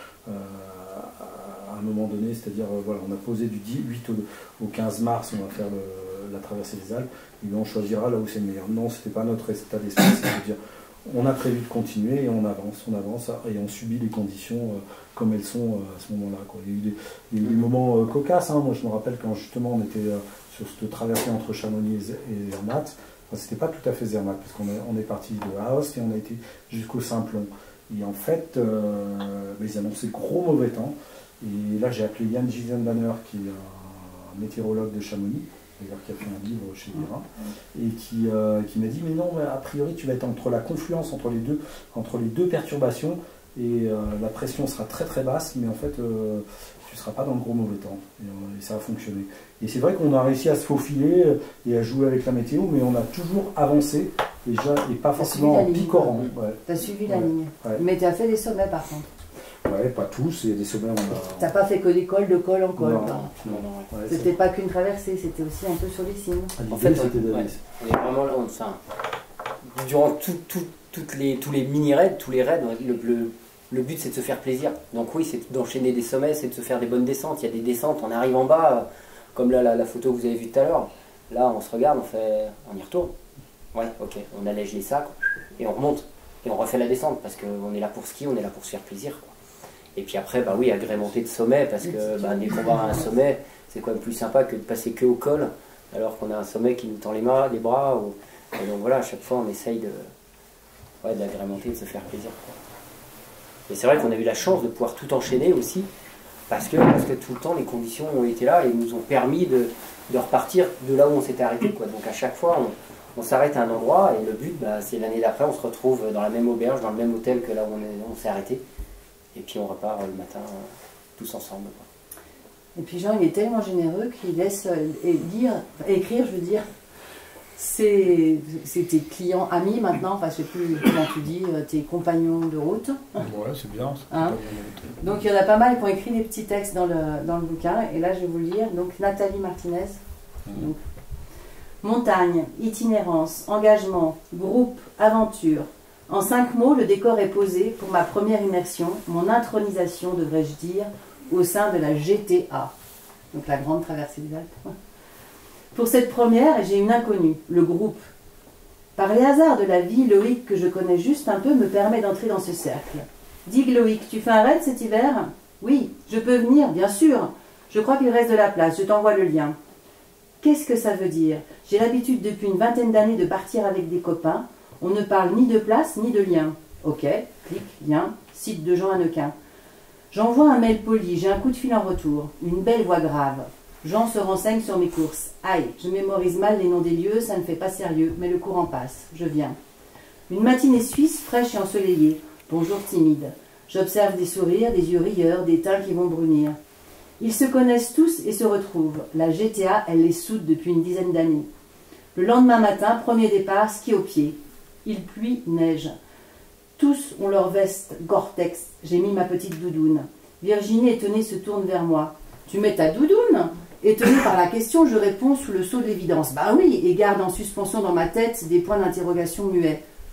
à un moment donné, c'est-à-dire, voilà, on a posé du 8 au 15 mars, on va faire la traversée des Alpes, et on choisira là où c'est le meilleur. Non, c'était pas notre état d'esprit, c'est-à-dire, on a prévu de continuer et on avance, et on subit les conditions comme elles sont à ce moment-là, quoi. Il y a eu des moments cocasses, hein. Moi je me rappelle quand justement on était sur cette traversée entre Chamonix et Zermatt. Enfin, c'était pas tout à fait Zermatt, parce qu'on est parti de Aoste et on a été jusqu'au Simplon. Et en fait, ils annonçaient gros mauvais temps. Et là j'ai appelé Yann Gisenbanner, qui est un météorologue de Chamonix, d'ailleurs qui a fait un livre chez Guérin, et qui m'a dit mais non, mais a priori tu vas être entre la confluence entre les deux perturbations, et la pression sera très très basse, mais en fait tu ne seras pas dans le gros mauvais temps, et ça a fonctionné. Et c'est vrai qu'on a réussi à se faufiler et à jouer avec la météo, mais on a toujours avancé, et pas forcément en picorant. Ouais. Tu as suivi la ligne, mais tu as fait des sommets par contre. Ouais, pas tous, il y a des sommets, T'as pas fait que des cols de col en col. Non. Ouais, c'était pas qu'une traversée, c'était aussi un peu sur les cimes. En fait, on est vraiment là, durant tous les mini-raids, tous les raids, le but c'est de se faire plaisir. Donc oui, c'est d'enchaîner des sommets, c'est de se faire des bonnes descentes. Il y a des descentes, on arrive en bas, comme là la photo que vous avez vue tout à l'heure. Là, on se regarde, on y retourne. Ouais, ok, on allège les sacs et on remonte. Et on refait la descente, parce qu'on est là pour skier, on est là pour se faire plaisir, quoi. Et puis après, bah oui, agrémenter de sommets, parce que dès qu'on va à un sommet, c'est quand même plus sympa que de passer que au col, alors qu'on a un sommet qui nous tend les bras. Et donc voilà, à chaque fois, on essaye d'agrémenter, de se faire plaisir, quoi. Et c'est vrai qu'on a eu la chance de pouvoir tout enchaîner aussi, parce que tout le temps, les conditions ont été là et nous ont permis de repartir de là où on s'était arrêté, quoi. Donc à chaque fois, on s'arrête à un endroit, et le but, c'est l'année d'après, on se retrouve dans la même auberge, dans le même hôtel que là où on s'est arrêté. Et puis on repart le matin tous ensemble, quoi. Et puis Jean, il est tellement généreux qu'il laisse écrire, je veux dire, c'est tes clients amis maintenant, enfin je sais plus comment tu dis, tes compagnons de route. Ouais, c'est bien. Hein? Donc il y en a pas mal qui ont écrit des petits textes dans le bouquin, et là je vais vous le lire. Donc Nathalie Martinez. Donc, montagne, itinérance, engagement, groupe, aventure. En 5 mots, le décor est posé pour ma première immersion, mon intronisation, devrais-je dire, au sein de la GTA, donc la grande traversée des Alpes. Pour cette première, j'ai une inconnue, le groupe. Par les hasards de la vie, Loïc, que je connais juste un peu, me permet d'entrer dans ce cercle. Dis Loïc, tu fais un raid cet hiver? Oui, je peux venir, bien sûr. Je crois qu'il reste de la place, je t'envoie le lien. Qu'est-ce que ça veut dire? J'ai l'habitude depuis une vingtaine d'années de partir avec des copains. On ne parle ni de place ni de lien. Ok, clic, lien, site de Jean Hannequin. J'envoie un mail poli, j'ai un coup de fil en retour. Une belle voix grave. Jean se renseigne sur mes courses. Aïe, je mémorise mal les noms des lieux, ça ne fait pas sérieux, mais le courant passe. Je viens. Une matinée suisse, fraîche et ensoleillée. Bonjour timide. J'observe des sourires, des yeux rieurs, des teints qui vont brunir. Ils se connaissent tous et se retrouvent. La GTA, elle les soude depuis une dizaine d'années. Le lendemain matin, premier départ, ski au pied. Il pluie, neige. Tous ont leur veste Gore-Tex. J'ai mis ma petite doudoune. Virginie, étonnée, se tourne vers moi. Tu mets ta doudoune? Étonnée par la question, je réponds sous le sceau de l'évidence. Bah oui, et garde en suspension dans ma tête des points d'interrogation muets.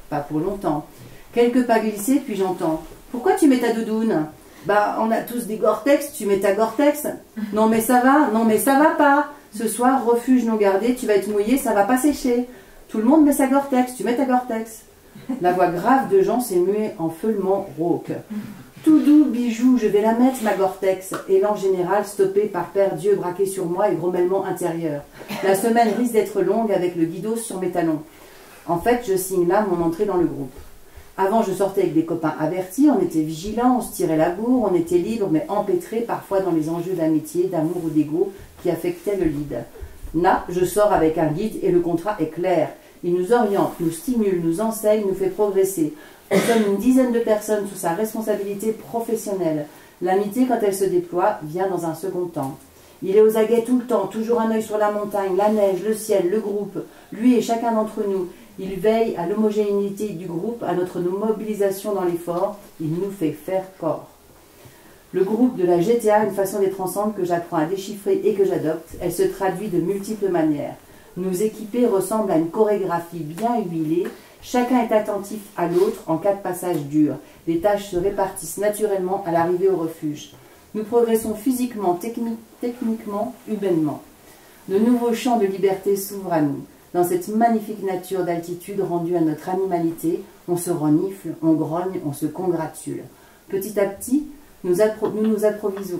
pas pour longtemps. Quelques pas glissés, puis j'entends « Pourquoi tu mets ta doudoune ?»« Bah, on a tous des Gore-Tex, tu mets ta Gore-Tex. »« Non mais ça va, non mais ça va pas. Ce soir, refuge non gardé, tu vas être mouillé, ça va pas sécher. Tout le monde met sa Gore-Tex, tu mets ta Gore-Tex. » La voix grave de Jean s'est muée en feulement rauque. « Tout doux, bijou, je vais la mettre, ma Gore-Tex. » Élan général stoppé par Père Dieu braqué sur moi et grommellement intérieur. La semaine risque d'être longue avec le guidos sur mes talons. En fait, je signe là mon entrée dans le groupe. Avant, je sortais avec des copains avertis, on était vigilants, on se tirait la bourre, on était libre, mais empêtrés parfois dans les enjeux d'amitié, d'amour ou d'ego qui affectaient le lead. Là, je sors avec un guide et le contrat est clair. Il nous oriente, nous stimule, nous enseigne, nous fait progresser. Nous sommes une dizaine de personnes sous sa responsabilité professionnelle. L'amitié, quand elle se déploie, vient dans un second temps. Il est aux aguets tout le temps, toujours un œil sur la montagne, la neige, le ciel, le groupe, lui et chacun d'entre nous. Il veille à l'homogénéité du groupe, à notre mobilisation dans l'effort. Il nous fait faire corps. Le groupe de la GTA, une façon d'être ensemble que j'apprends à déchiffrer et que j'adopte. Elle se traduit de multiples manières. Nous équiper ressemble à une chorégraphie bien huilée. Chacun est attentif à l'autre en cas de passage dur. Les tâches se répartissent naturellement à l'arrivée au refuge. Nous progressons physiquement, techniquement, humainement. De nouveaux champs de liberté s'ouvrent à nous. Dans cette magnifique nature d'altitude rendue à notre animalité, on se renifle, on grogne, on se congratule. Petit à petit, nous approvoisons.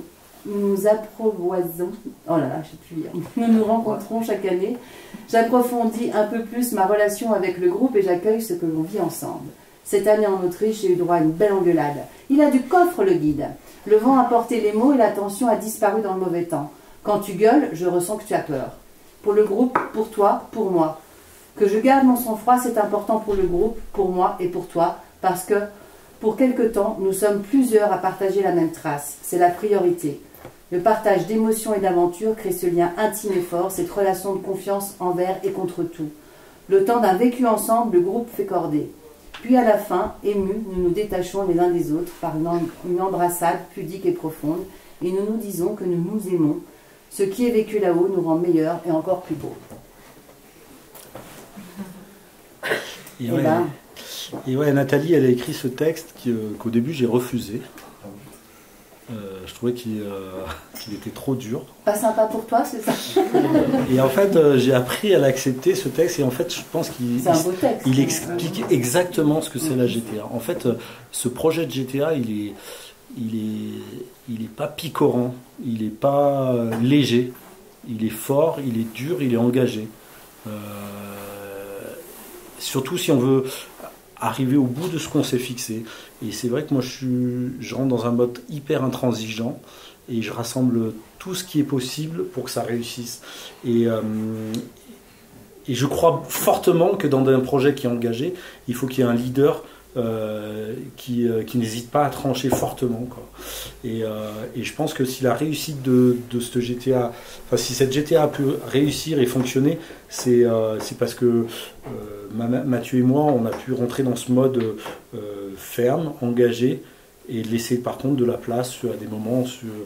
Oh là là, je sais plus lire. Nous nous rencontrons chaque année. J'approfondis un peu plus ma relation avec le groupe et j'accueille ce que l'on vit ensemble. Cette année en Autriche, j'ai eu droit à une belle engueulade. Il a du coffre, le guide. Le vent a porté les mots et la tension a disparu dans le mauvais temps. Quand tu gueules, je ressens que tu as peur. Pour le groupe, pour toi, pour moi. Que je garde mon sang-froid, c'est important pour le groupe, pour moi et pour toi, parce que, pour quelque temps, nous sommes plusieurs à partager la même trace. C'est la priorité. Le partage d'émotions et d'aventures crée ce lien intime et fort, cette relation de confiance envers et contre tout. Le temps d'un vécu ensemble, le groupe fait cordée. Puis à la fin, émus, nous nous détachons les uns des autres par une embrassade pudique et profonde, et nous nous disons que nous nous aimons. Ce qui est vécu là-haut nous rend meilleurs et encore plus beaux. Et ouais, Nathalie, elle a écrit ce texte qu'au début j'ai refusé. Je trouvais qu'il était trop dur. Pas sympa pour toi, c'est ça? Et en fait, j'ai appris à l'accepter, ce texte, et en fait, je pense qu'il explique exactement ce que c'est la GTA. En fait, ce projet de GTA, il est pas picorant, il est pas léger, il est fort, il est dur, il est engagé. Surtout si on veut arriver au bout de ce qu'on s'est fixé. Et c'est vrai que moi je rentre dans un mode hyper intransigeant et je rassemble tout ce qui est possible pour que ça réussisse. Et je crois fortement que dans un projet qui est engagé, il faut qu'il y ait un leader qui n'hésite pas à trancher fortement, quoi. Et je pense que si la réussite de ce GTA, enfin si cette GTA a pu réussir et fonctionner, c'est parce que Mathieu et moi, on a pu rentrer dans ce mode ferme, engagé, et laisser par contre de la place à des moments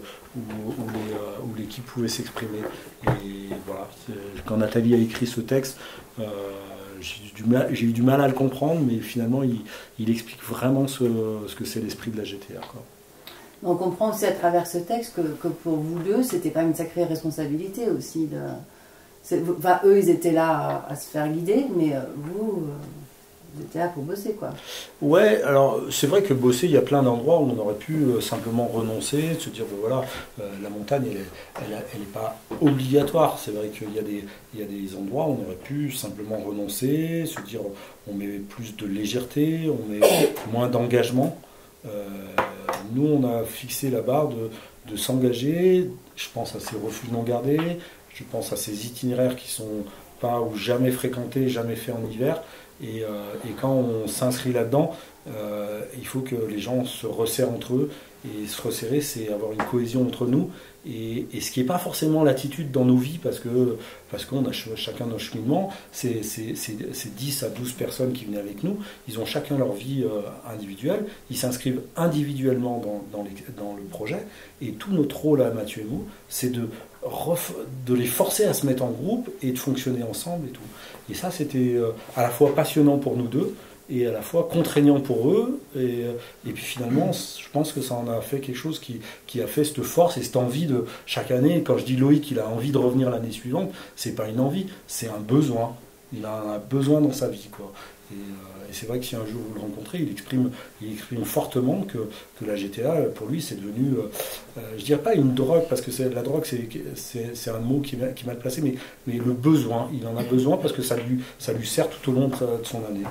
où l'équipe pouvait s'exprimer. Et voilà, quand Nathalie a écrit ce texte, j'ai eu du mal à le comprendre, mais finalement il explique vraiment ce que c'est l'esprit de la GTA, quoi. On comprend aussi à travers ce texte que pour vous deux, c'était pas une sacrée responsabilité aussi. Enfin, eux, ils étaient là à se faire guider, mais vous étiez là pour bosser, quoi. Ouais, alors c'est vrai que bosser, il y a plein d'endroits où on aurait pu simplement renoncer, se dire, ben voilà, la montagne, elle est pas obligatoire. C'est vrai qu'il y a des endroits où on aurait pu simplement renoncer, se dire, on met plus de légèreté, on met moins d'engagement. Nous, on a fixé la barre de s'engager. Je pense à ces refuges non gardés, je pense à ces itinéraires qui sont pas ou jamais fréquentés, jamais faits en hiver. Et quand on s'inscrit là-dedans, il faut que les gens se resserrent entre eux. Et se resserrer, c'est avoir une cohésion entre nous. Et ce qui n'est pas forcément l'attitude dans nos vies, parce qu'on a chacun nos cheminements. C'est 10 à 12 personnes qui viennent avec nous. ils ont chacun leur vie individuelle. Ils s'inscrivent individuellement dans le projet. Et tout notre rôle à Mathieu et vous, c'est de les forcer à se mettre en groupe et de fonctionner ensemble et tout. Et ça, c'était à la fois passionnant pour nous deux et à la fois contraignant pour eux. Et puis finalement, je pense que ça en a fait quelque chose qui a fait cette force et cette envie de chaque année. Quand je dis Loïc, il a envie de revenir l'année suivante, c'est pas une envie, c'est un besoin. Il a un besoin dans sa vie, quoi. Et c'est vrai que si un jour vous le rencontrez, il exprime fortement que la GTA, pour lui, c'est devenu, je dirais pas une drogue, parce que la drogue, c'est un mot qui est mal placé, mais le besoin, il en a besoin parce que ça lui sert tout au long de son année.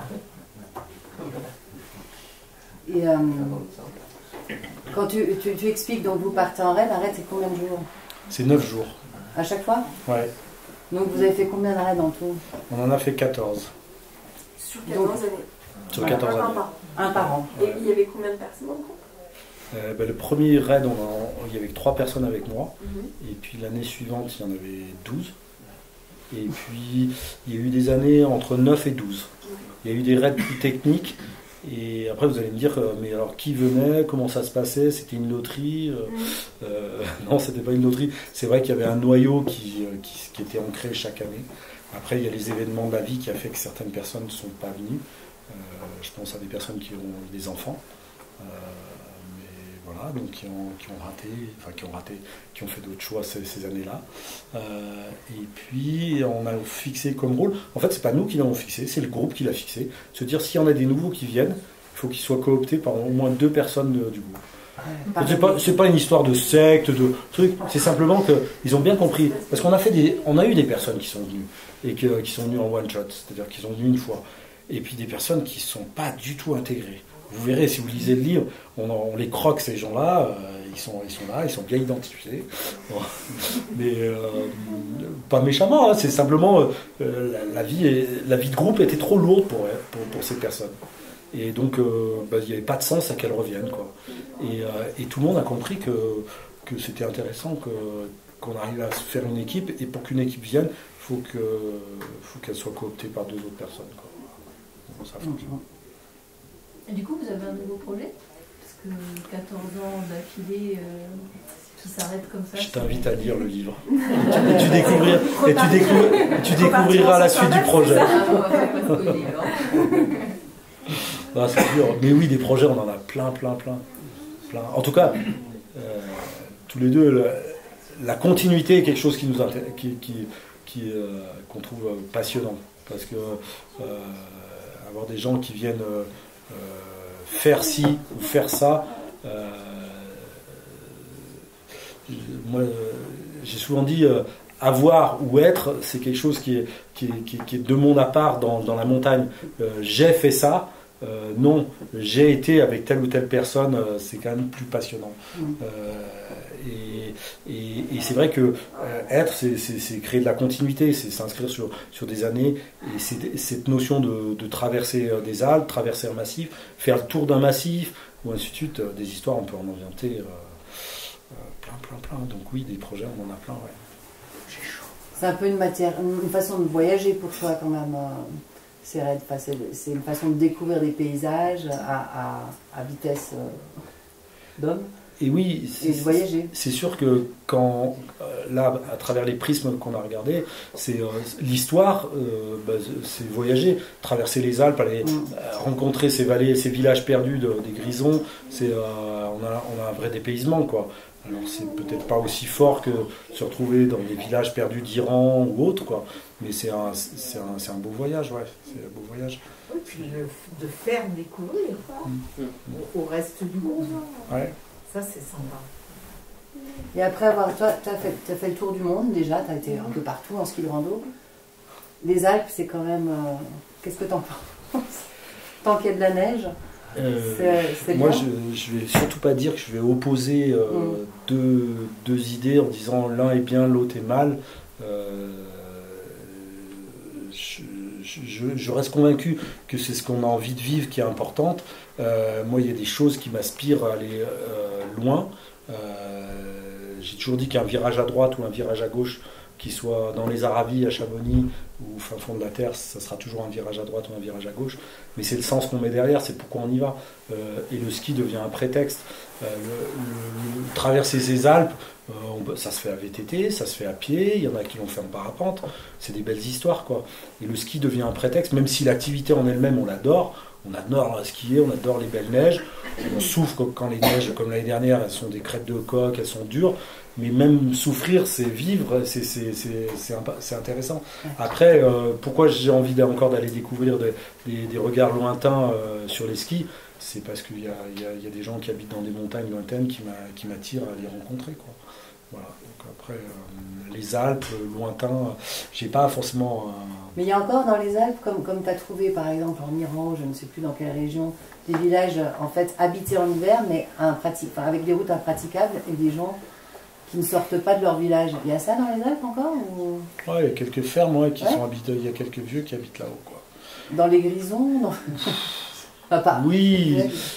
Et quand tu expliques, donc vous partez en raid, un raid c'est combien de jours? C'est 9 jours. À chaque fois? Ouais. Donc vous avez fait combien de raids en tout? On en a fait 14. Sur 14 années. Sur 14 années. Un par an. Et il y avait combien de personnes dans le groupe? Le premier raid, il y avait 3 personnes avec moi. Et puis l'année suivante, il y en avait 12. Et puis il y a eu des années entre 9 et 12. Il y a eu des raids plus techniques. Et après, vous allez me dire, mais alors qui venait, comment ça se passait, c'était une loterie? Non, c'était pas une loterie. C'est vrai qu'il y avait un noyau qui était ancré chaque année. Après, il y a les événements de la vie qui a fait que certaines personnes ne sont pas venues. Je pense à des personnes qui ont eu des enfants. Mais voilà, donc qui ont fait d'autres choix ces années-là. Et puis, on a fixé comme rôle, en fait, c'est pas nous qui l'avons fixé, c'est le groupe qui l'a fixé. Se dire, s'il y en a des nouveaux qui viennent, il faut qu'ils soient cooptés par au moins 2 personnes du groupe. C'est pas une histoire de secte, de truc, c'est simplement qu'ils ont bien compris. Parce qu'on a eu des personnes qui sont venues, et qui sont venues en one shot, c'est-à-dire qu'ils sont venus une fois. Et puis des personnes qui ne sont pas du tout intégrées. Vous verrez, si vous lisez le livre, on les croque, ces gens-là, ils sont là, ils sont bien identifiés. Mais pas méchamment, hein, c'est simplement la vie de groupe était trop lourde pour ces personnes. Et donc, il n'y avait pas de sens à qu'elles reviennent, quoi. Et tout le monde a compris que c'était intéressant qu'on arrive à se faire une équipe, et pour qu'une équipe vienne, il faut qu'elle soit cooptée par 2 autres personnes, quoi. Donc, ça fonctionne. Et du coup, vous avez un nouveau projet? Parce que 14 ans d'affilée qui s'arrête comme ça. Je t'invite à lire le livre. Tu découvriras la suite du projet. Ah, on va pas spoiler, alors. Ah, c'est dur. Mais oui, des projets, on en a plein. En tout cas, tous les deux, la continuité est quelque chose qui nous qu'on trouve passionnant. Parce que avoir des gens qui viennent faire ci ou faire ça, moi j'ai souvent dit avoir ou être, c'est quelque chose qui est de mon part dans la montagne. J'ai fait ça. Non, j'ai été avec telle ou telle personne, c'est quand même plus passionnant. Et c'est vrai que être, c'est créer de la continuité, c'est s'inscrire sur des années, et c'est cette notion de traverser des Alpes, traverser un massif, faire le tour d'un massif, ou ainsi de suite. Des histoires, on peut en inventer plein. Donc oui, des projets, on en a plein. Ouais. C'est un peu une façon de voyager pour toi quand même. C'est une façon de découvrir des paysages à vitesse d'homme. Et oui, et de voyager. C'est sûr que quand, là, à travers les prismes qu'on a regardés, c'est l'histoire, c'est voyager, traverser les Alpes, aller rencontrer ces vallées, ces villages perdus des Grisons. On a un vrai dépaysement, quoi. Alors c'est peut-être pas aussi fort que se retrouver dans les villages perdus d'Iran ou autre, quoi. Mais c'est un beau voyage, ouais. C'est un beau voyage. Oui, puis de faire découvrir au reste du monde. Ouais. Ça, c'est sympa. Et après toi, tu as fait le tour du monde déjà, tu as été un peu partout en ski de rando. Les Alpes, c'est quand même... Qu'est-ce que tu en penses? Tant qu'il y a de la neige, c'est moi, bien. je vais surtout pas dire que je vais opposer deux idées en disant l'un est bien, l'autre est mal. Je reste convaincu que c'est ce qu'on a envie de vivre qui est importante. Moi, il y a des choses qui m'aspirent à aller loin. J'ai toujours dit qu'un virage à droite ou un virage à gauche, qu'il soit dans les Aravis, à Chamonix ou au fin fond de la Terre, ça sera toujours un virage à droite ou un virage à gauche. Mais c'est le sens qu'on met derrière, c'est pourquoi on y va. Et le ski devient un prétexte. Traverser ces Alpes, ça se fait à VTT, ça se fait à pied, il y en a qui l'ont fait en parapente. C'est des belles histoires, quoi. Et le ski devient un prétexte, même si l'activité en elle-même, on l'adore. On adore skier, on adore les belles neiges. On souffre quand les neiges, comme l'année dernière, elles sont des crêpes de coq, elles sont dures. Mais même souffrir, c'est vivre, c'est intéressant. Après, pourquoi j'ai envie encore d'aller découvrir des regards lointains sur les skis, c'est parce qu'il y a des gens qui habitent dans des montagnes lointaines qui m'attirent à les rencontrer, quoi. Voilà. Donc après, les Alpes, lointains, j'ai pas forcément... Mais il y a encore dans les Alpes, comme tu as trouvé par exemple en Iran, je ne sais plus dans quelle région, des villages en fait habités en hiver, mais avec des routes impraticables et des gens qui ne sortent pas de leur village. Il y a ça dans les Alpes encore ou... Ouais, il y a quelques fermes qui sont habitées, il y a quelques vieux qui habitent là-haut, quoi. Dans les Grisons dans... Oui,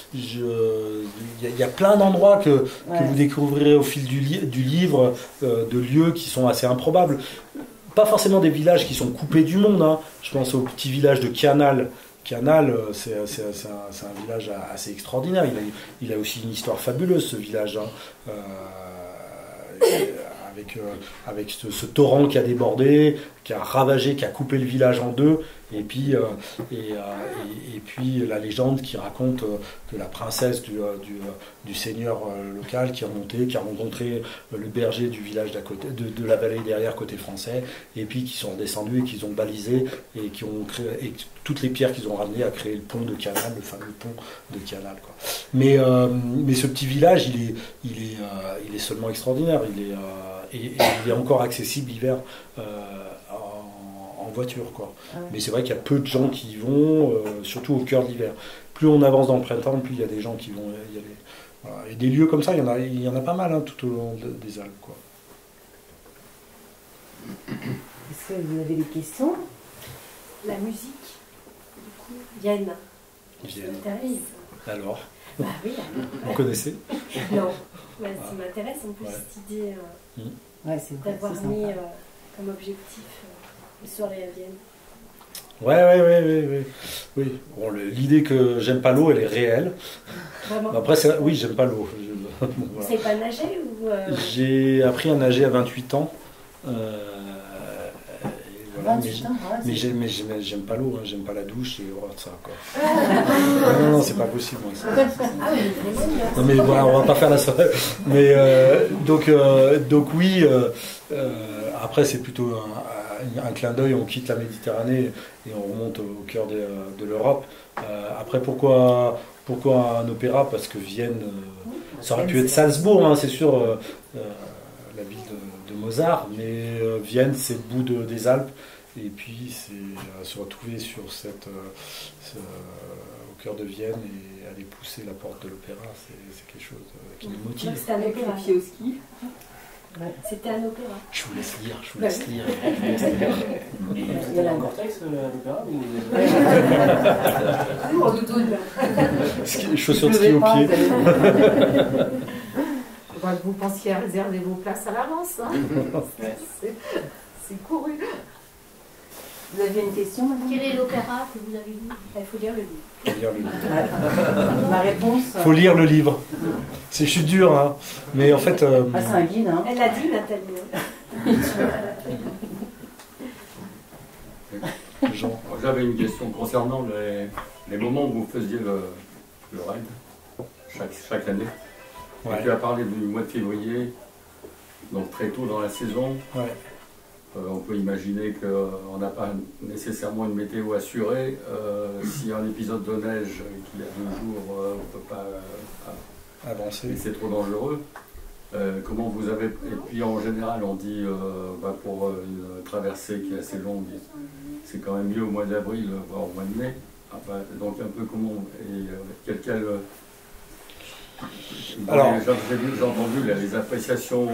il y a plein d'endroits que vous découvrirez au fil du livre, de lieux qui sont assez improbables. Pas forcément des villages qui sont coupés du monde, hein. Je pense au petit village de Canal. Canal, c'est un village assez extraordinaire. Il a aussi une histoire fabuleuse, ce village, hein. Avec ce torrent qui a débordé, qui a ravagé, qui a coupé le village en deux, et puis la légende qui raconte que la princesse du seigneur local qui est remontée, qui a rencontré le berger du village d'à côté, de la vallée derrière côté français, et puis qui sont descendus et qu'ils ont balisé et qui ont créé, et toutes les pierres qu'ils ont ramenées à créer le pont de Canal, le fameux pont de Canal, quoi. Mais ce petit village, il est seulement extraordinaire. Il est encore accessible l'hiver en voiture, quoi. Ah ouais. Mais c'est vrai qu'il y a peu de gens qui y vont, surtout au cœur de l'hiver. Plus on avance dans le printemps, plus il y a des gens qui vont y aller. Voilà. Et des lieux comme ça, il y en a pas mal, hein, tout au long des Alpes, quoi. Est-ce que vous avez des questions? La musique, du coup, Vienne. Vienne. Ça m'intéresse. Alors? Bah oui. Vous connaissez? Non. Bah, ça m'intéresse en plus cette idée d'avoir mis comme objectif sur les Vienne. Oui. Bon, l'idée que j'aime pas l'eau, elle est réelle. Vraiment? Après, oui, j'aime pas l'eau. Voilà. Vous savez pas nager ou J'ai appris à nager à 28 ans. Voilà, 28 ans, mais j'aime pas l'eau, hein, j'aime pas la douche, j'ai horreur de ça, quoi. Non, c'est pas possible. Moi, non, mais voilà, on va pas faire la soirée. Mais donc oui. Après, c'est plutôt un clin d'œil. On quitte la Méditerranée et on remonte au cœur de l'Europe. Après, pourquoi un opéra? Parce que Vienne, ça aurait pu être Salzbourg, hein, c'est sûr, la ville de Mozart, mais Vienne, c'est le bout des Alpes. Et puis, c'est se retrouver au cœur de Vienne et aller pousser la porte de l'opéra, c'est quelque chose qui nous motive. C'était un opéra. Pied au ski. Ouais. C'était un opéra. Je vous laisse lire, Il y a un cortex à l'opéra ou... Chaussures de ski au pied. Vous pensiez à réserver vos places à l'avance. Hein. C'est couru. Vous aviez une question, madame? Quel est l'opéra que vous avez vu? Il faut lire le livre. Ma réponse. Faut lire le livre. Je suis dur, hein. Mais en fait. C'est un guide, hein. Elle l'a dit, Nathalie. Jean. J'avais une question concernant les moments où vous faisiez le raid chaque année. Ouais. Tu as parlé du mois de février, donc très tôt dans la saison. Ouais. On peut imaginer qu'on n'a pas nécessairement une météo assurée. S'il y a un épisode de neige qu'il y a 2 jours, on ne peut pas avancer. C'est trop dangereux. Comment vous avez... Et puis en général, on dit pour une traversée qui est assez longue, c'est quand même mieux au mois d'avril, voire au mois de mai. Enfin, donc un peu comment... Alors, j'ai entendu les appréciations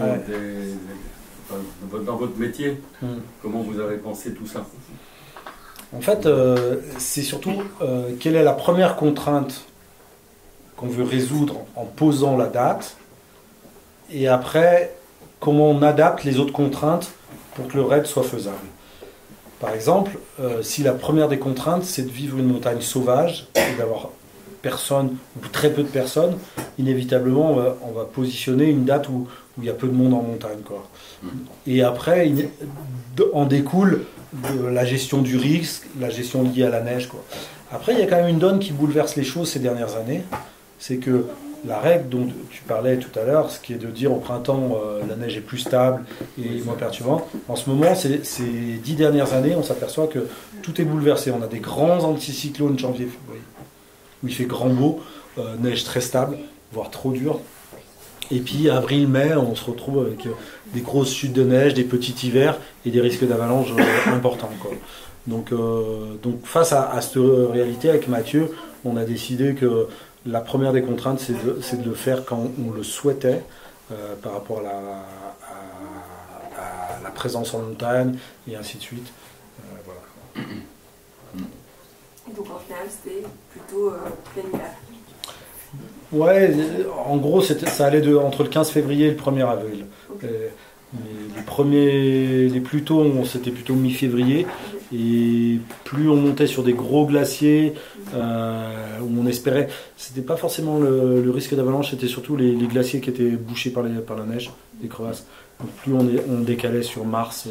dans votre métier. Comment vous avez pensé tout ça? En fait, c'est surtout quelle est la première contrainte qu'on veut résoudre en posant la date, et après, comment on adapte les autres contraintes pour que le raid soit faisable. Par exemple, si la première des contraintes, c'est de vivre une montagne sauvage et d'avoir personne ou très peu de personnes, inévitablement on va positionner une date où il y a peu de monde en montagne, quoi. Et après en découle de la gestion du risque, la gestion liée à la neige, quoi. Après, il y a quand même une donne qui bouleverse les choses ces dernières années. C'est que la règle dont tu parlais tout à l'heure, ce qui est de dire au printemps, la neige est plus stable et moins perturbante, en ce moment, ces 10 dernières années, on s'aperçoit que tout est bouleversé. On a des grands anticyclones janvier-février, où il fait grand beau, neige très stable, voire trop dure. Et puis avril-mai, on se retrouve avec des grosses chutes de neige, des petits hivers et des risques d'avalanche importants, quoi. Donc face à cette réalité, avec Mathieu, on a décidé que la première des contraintes, c'est de le faire quand on le souhaitait, par rapport à la présence en montagne, et ainsi de suite. Voilà. Et donc en final, c'était plutôt plein hiver. Ouais, en gros, ça allait entre le 15 février et le 1er avril. Okay. Les plus tôt, c'était plutôt mi-février. Et plus on montait sur des gros glaciers, où on espérait, c'était pas forcément le risque d'avalanche, c'était surtout les glaciers qui étaient bouchés par la neige, les crevasses. Donc plus on décalait sur mars.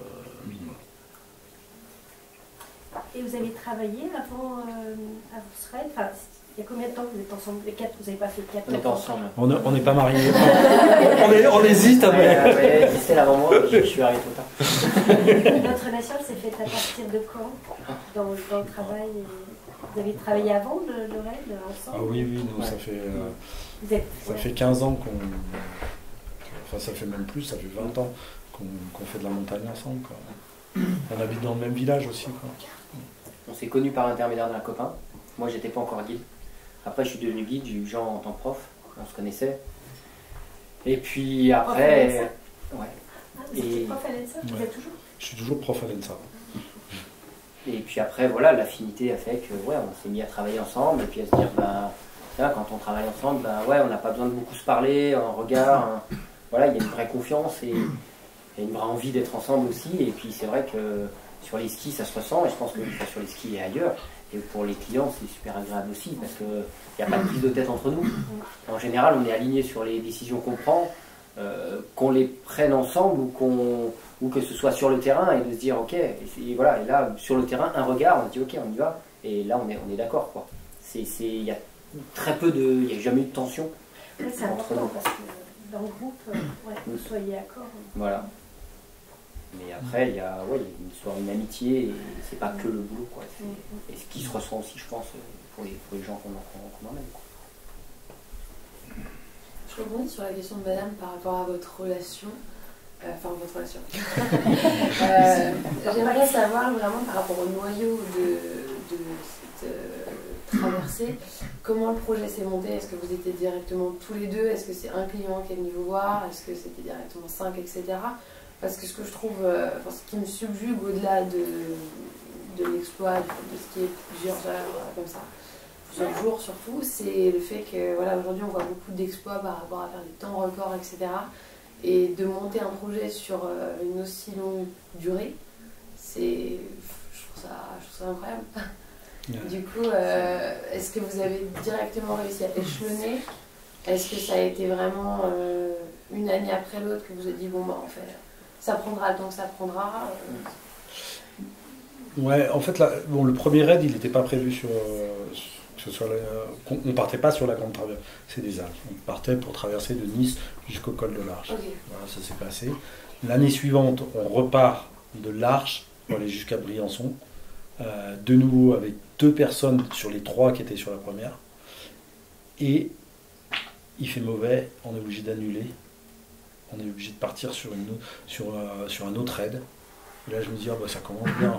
Et vous avez travaillé avant Vousserel, enfin, il y a combien de temps que vous êtes ensemble? Les 4, vous n'avez pas fait 4 ans? On n'est pas ensemble. On n'est pas mariés. on hésite. Ouais, Christelle avant moi, je suis arrivé trop tard. Votre relation s'est faite à partir de quand dans le travail? Vous avez travaillé avant le RAID ensemble? Ah oui, nous, ça fait 15 ans qu'on... Enfin, ça fait même plus, ça fait 20 ans qu'on fait de la montagne ensemble, quoi. On habite dans le même village aussi, quoi. On s'est connus par l'intermédiaire d'un copain. Moi, j'étais pas encore guide. Après, je suis devenu guide, j'ai eu Jean en tant que prof. On se connaissait. Et puis après... Ouais. Ah, vous étiez prof à l'ENSA? Vous êtes toujours? Je suis toujours prof à l'ENSA. Et puis après, voilà, l'affinité a fait que, ouais, on s'est mis à travailler ensemble. Et puis à se dire, quand on travaille ensemble, on n'a pas besoin de beaucoup se parler, un regard. Voilà, il y a une vraie confiance et une vraie envie d'être ensemble aussi. Et puis c'est vrai que sur les skis, ça se ressent. Et je pense que sur les skis et ailleurs. Et pour les clients, c'est super agréable aussi, parce qu'il n'y a pas de prise de tête entre nous. En général, on est aligné sur les décisions qu'on prend, qu'on les prenne ensemble ou que ce soit sur le terrain, et de se dire, ok, et voilà, et là, sur le terrain, un regard, on se dit, ok, on y va, et là, on est d'accord, quoi. Il y a très peu il n'y a jamais eu de tension. C'est important, parce que dans le groupe, vous soyez d'accord. Voilà. Mais après, il y a une histoire, une amitié, et c'est pas que le boulot, quoi. Et ce qui se ressent aussi, je pense, pour les gens qu'on emmène, quoi. Je rebondis sur la question de madame par rapport à votre relation. J'aimerais savoir vraiment par rapport au noyau de cette traversée, comment le projet s'est monté. Est-ce que vous étiez directement tous les deux? Est-ce que c'est un client qui est venu vous voir? Est-ce que c'était directement 5, etc. Parce que ce que je trouve, ce qui me subjugue au-delà de l'exploit, de ce qui est plusieurs heures comme ça, plusieurs jours surtout, c'est le fait que voilà, aujourd'hui on voit beaucoup d'exploits par rapport à faire des temps records, etc. Et de monter un projet sur une aussi longue durée, je trouve ça incroyable. Yeah. Du coup, est-ce que vous avez directement réussi à échelonner? Est-ce que ça a été vraiment une année après l'autre que vous avez dit, bon, en fait, ça prendra le temps que ça prendra Ouais, en fait, le premier raid, il n'était pas prévu on partait pas sur la Grande Traversée des Alpes. On partait pour traverser de Nice jusqu'au col de l'Arche. Okay. Voilà, ça s'est passé. L'année suivante, on repart de l'Arche pour aller jusqu'à Briançon. De nouveau avec 2 personnes sur les 3 qui étaient sur la première. Et il fait mauvais, on est obligé d'annuler. On est obligé de partir sur un autre raid. Et là, je me dis, ça commence bien.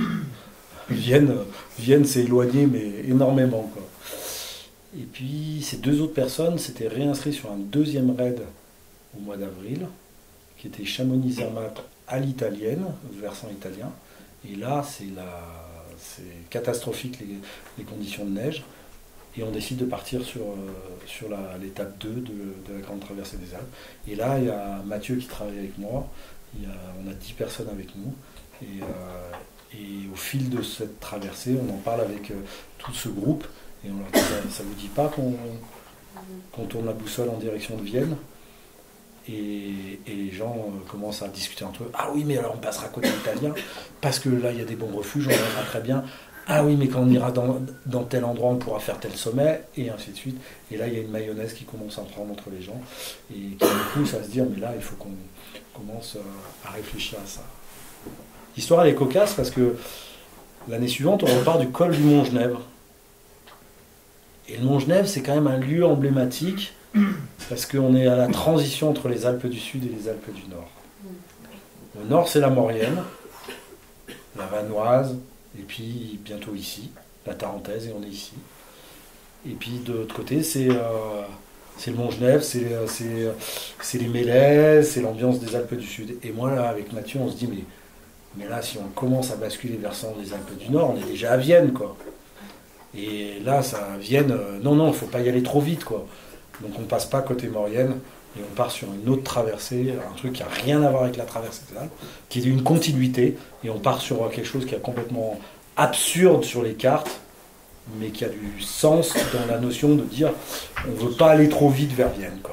Vienne s'est éloigné, mais énormément, quoi. Et puis, ces 2 autres personnes s'étaient réinscrites sur un deuxième raid au mois d'avril, qui était Chamonix-Zermatt à l'italienne, versant italien. Et là, c'est catastrophique, les conditions de neige. Et on décide de partir sur l'étape 2 de la Grande Traversée des Alpes. Et là, il y a Mathieu qui travaille avec moi. On a 10 personnes avec nous. Et au fil de cette traversée, on en parle avec tout ce groupe. Et on leur dit, ça ne vous dit pas qu'on tourne la boussole en direction de Vienne? Et les gens commencent à discuter entre eux. Ah oui, mais alors on passera côté italien, parce que là, il y a des bons refuges, on verra très bien ah oui, mais quand on ira dans tel endroit, on pourra faire tel sommet, et ainsi de suite. Et là, il y a une mayonnaise qui commence à prendre entre les gens, et qui nous pousse à se dire, mais là, il faut qu'on commence à réfléchir à ça. L'histoire, elle est cocasse, parce que l'année suivante, on repart du col du Mont-Genèvre. Et le Mont-Genèvre, c'est quand même un lieu emblématique, parce qu'on est à la transition entre les Alpes du Sud et les Alpes du Nord. Au nord, c'est la Maurienne, la Vanoise, et puis bientôt ici, la Tarentaise, et on est ici. Et puis de l'autre côté, c'est le Mont-Genèvre, c'est les Mélèzes, c'est l'ambiance des Alpes du Sud. Et moi, là, avec Mathieu, on se dit, mais là, si on commence à basculer vers les Alpes du Nord, on est déjà à Vienne, quoi. Et là, ça, Vienne, non, il ne faut pas y aller trop vite, quoi. Donc on ne passe pas côté Maurienne, et on part sur une autre traversée, un truc qui n'a rien à voir avec la traversée des Alpes, qui est une continuité, et on part sur quelque chose qui est complètement absurde sur les cartes, mais qui a du sens dans la notion de dire on ne veut pas aller trop vite vers Vienne, quoi.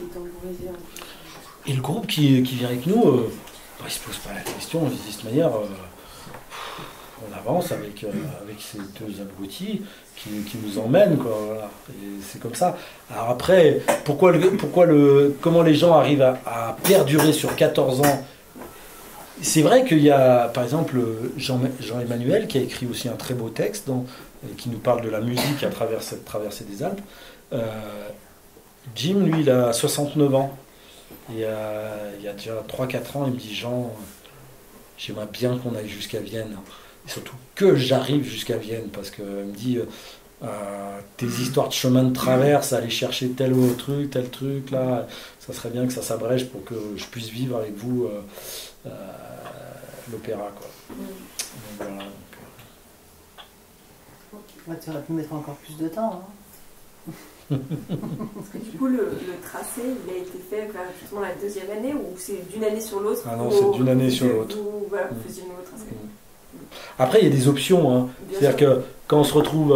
Et le groupe qui vient avec nous, il ne se pose pas la question, il se dit de cette manière, on avance avec ces deux abrutis qui nous emmènent, quoi, voilà. Et c'est comme ça. Alors après, comment les gens arrivent à perdurer sur 14 ans? C'est vrai qu'il y a, par exemple, Jean-Emmanuel, qui a écrit aussi un très beau texte qui nous parle de la musique à travers cette traversée des Alpes. Jim, lui, il a 69 ans. Et il y a déjà 3-4 ans, il me dit, Jean, j'aimerais bien qu'on aille jusqu'à Vienne. Et surtout que j'arrive jusqu'à Vienne, parce qu'il me dit, tes histoires de chemin de traverse, aller chercher tel truc, là, ça serait bien que ça s'abrège pour que je puisse vivre avec vous l'opéra, quoi. Donc, voilà. Ouais, tu aurais pu mettre encore plus de temps, hein. Parce que du coup, le tracé, il a été fait vers justement la deuxième année, ou c'est d'une année sur l'autre? Ah non, c'est d'une année sur l'autre. Vous faisiez le nouveau tracé. Après, il y a des options, hein. C'est-à-dire que quand on se retrouve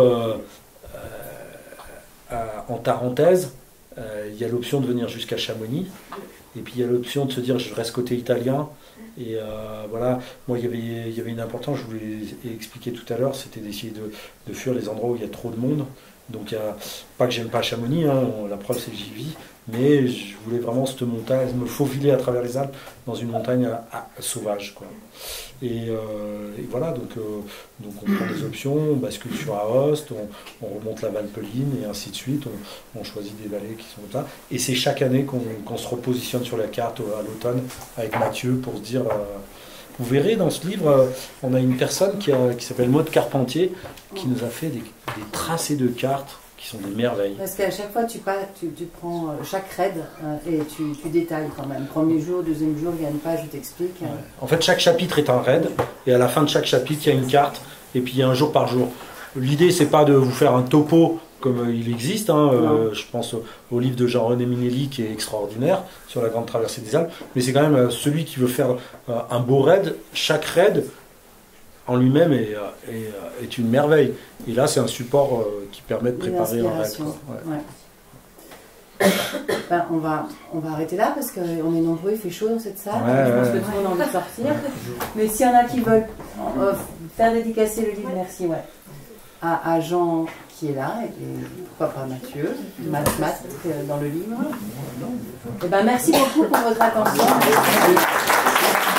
en Tarentaise, il y a l'option de venir jusqu'à Chamonix, et puis il y a l'option de se dire je reste côté italien. Et voilà, moi il y avait une importance, je vous l'ai expliqué tout à l'heure, c'était d'essayer de fuir les endroits où il y a trop de monde. Donc pas que j'aime pas Chamonix, hein, la preuve c'est que j'y vis, mais je voulais vraiment cette montagne, me faufiler à travers les Alpes dans une montagne sauvage, quoi. Et voilà, donc on prend des options, on bascule sur Aoste, on remonte la Valpeline et ainsi de suite, on choisit des vallées qui sont comme ça. Et c'est chaque année qu'on se repositionne sur la carte à l'automne avec Mathieu pour se dire... Vous verrez dans ce livre, on a une personne qui s'appelle Maud Carpentier qui nous a fait des tracés de cartes qui sont des merveilles. Parce qu'à chaque fois, tu prends chaque raid et tu détailles quand même. Premier jour, deuxième jour, il y a une page où tu expliques. Ouais. En fait, chaque chapitre est un raid et à la fin de chaque chapitre, il y a une carte et puis il y a un jour par jour. L'idée, c'est pas de vous faire un topo comme il existe, hein, je pense au livre de Jean-René Minelli qui est extraordinaire sur la grande traversée des Alpes, mais c'est quand même celui qui veut faire un beau raid. Chaque raid en lui-même est une merveille. Et là, c'est un support qui permet de préparer un raid. Ouais. Ben, on va arrêter là parce qu'on est nombreux, il fait chaud dans cette salle. Je pense que tout le monde a envie de sortir. Mais s'il y en a qui veulent faire dédicacer le livre, merci. Ouais. À Jean qui est là, et pourquoi pas Mathieu, Matt dans le livre. Et ben, merci beaucoup pour votre attention.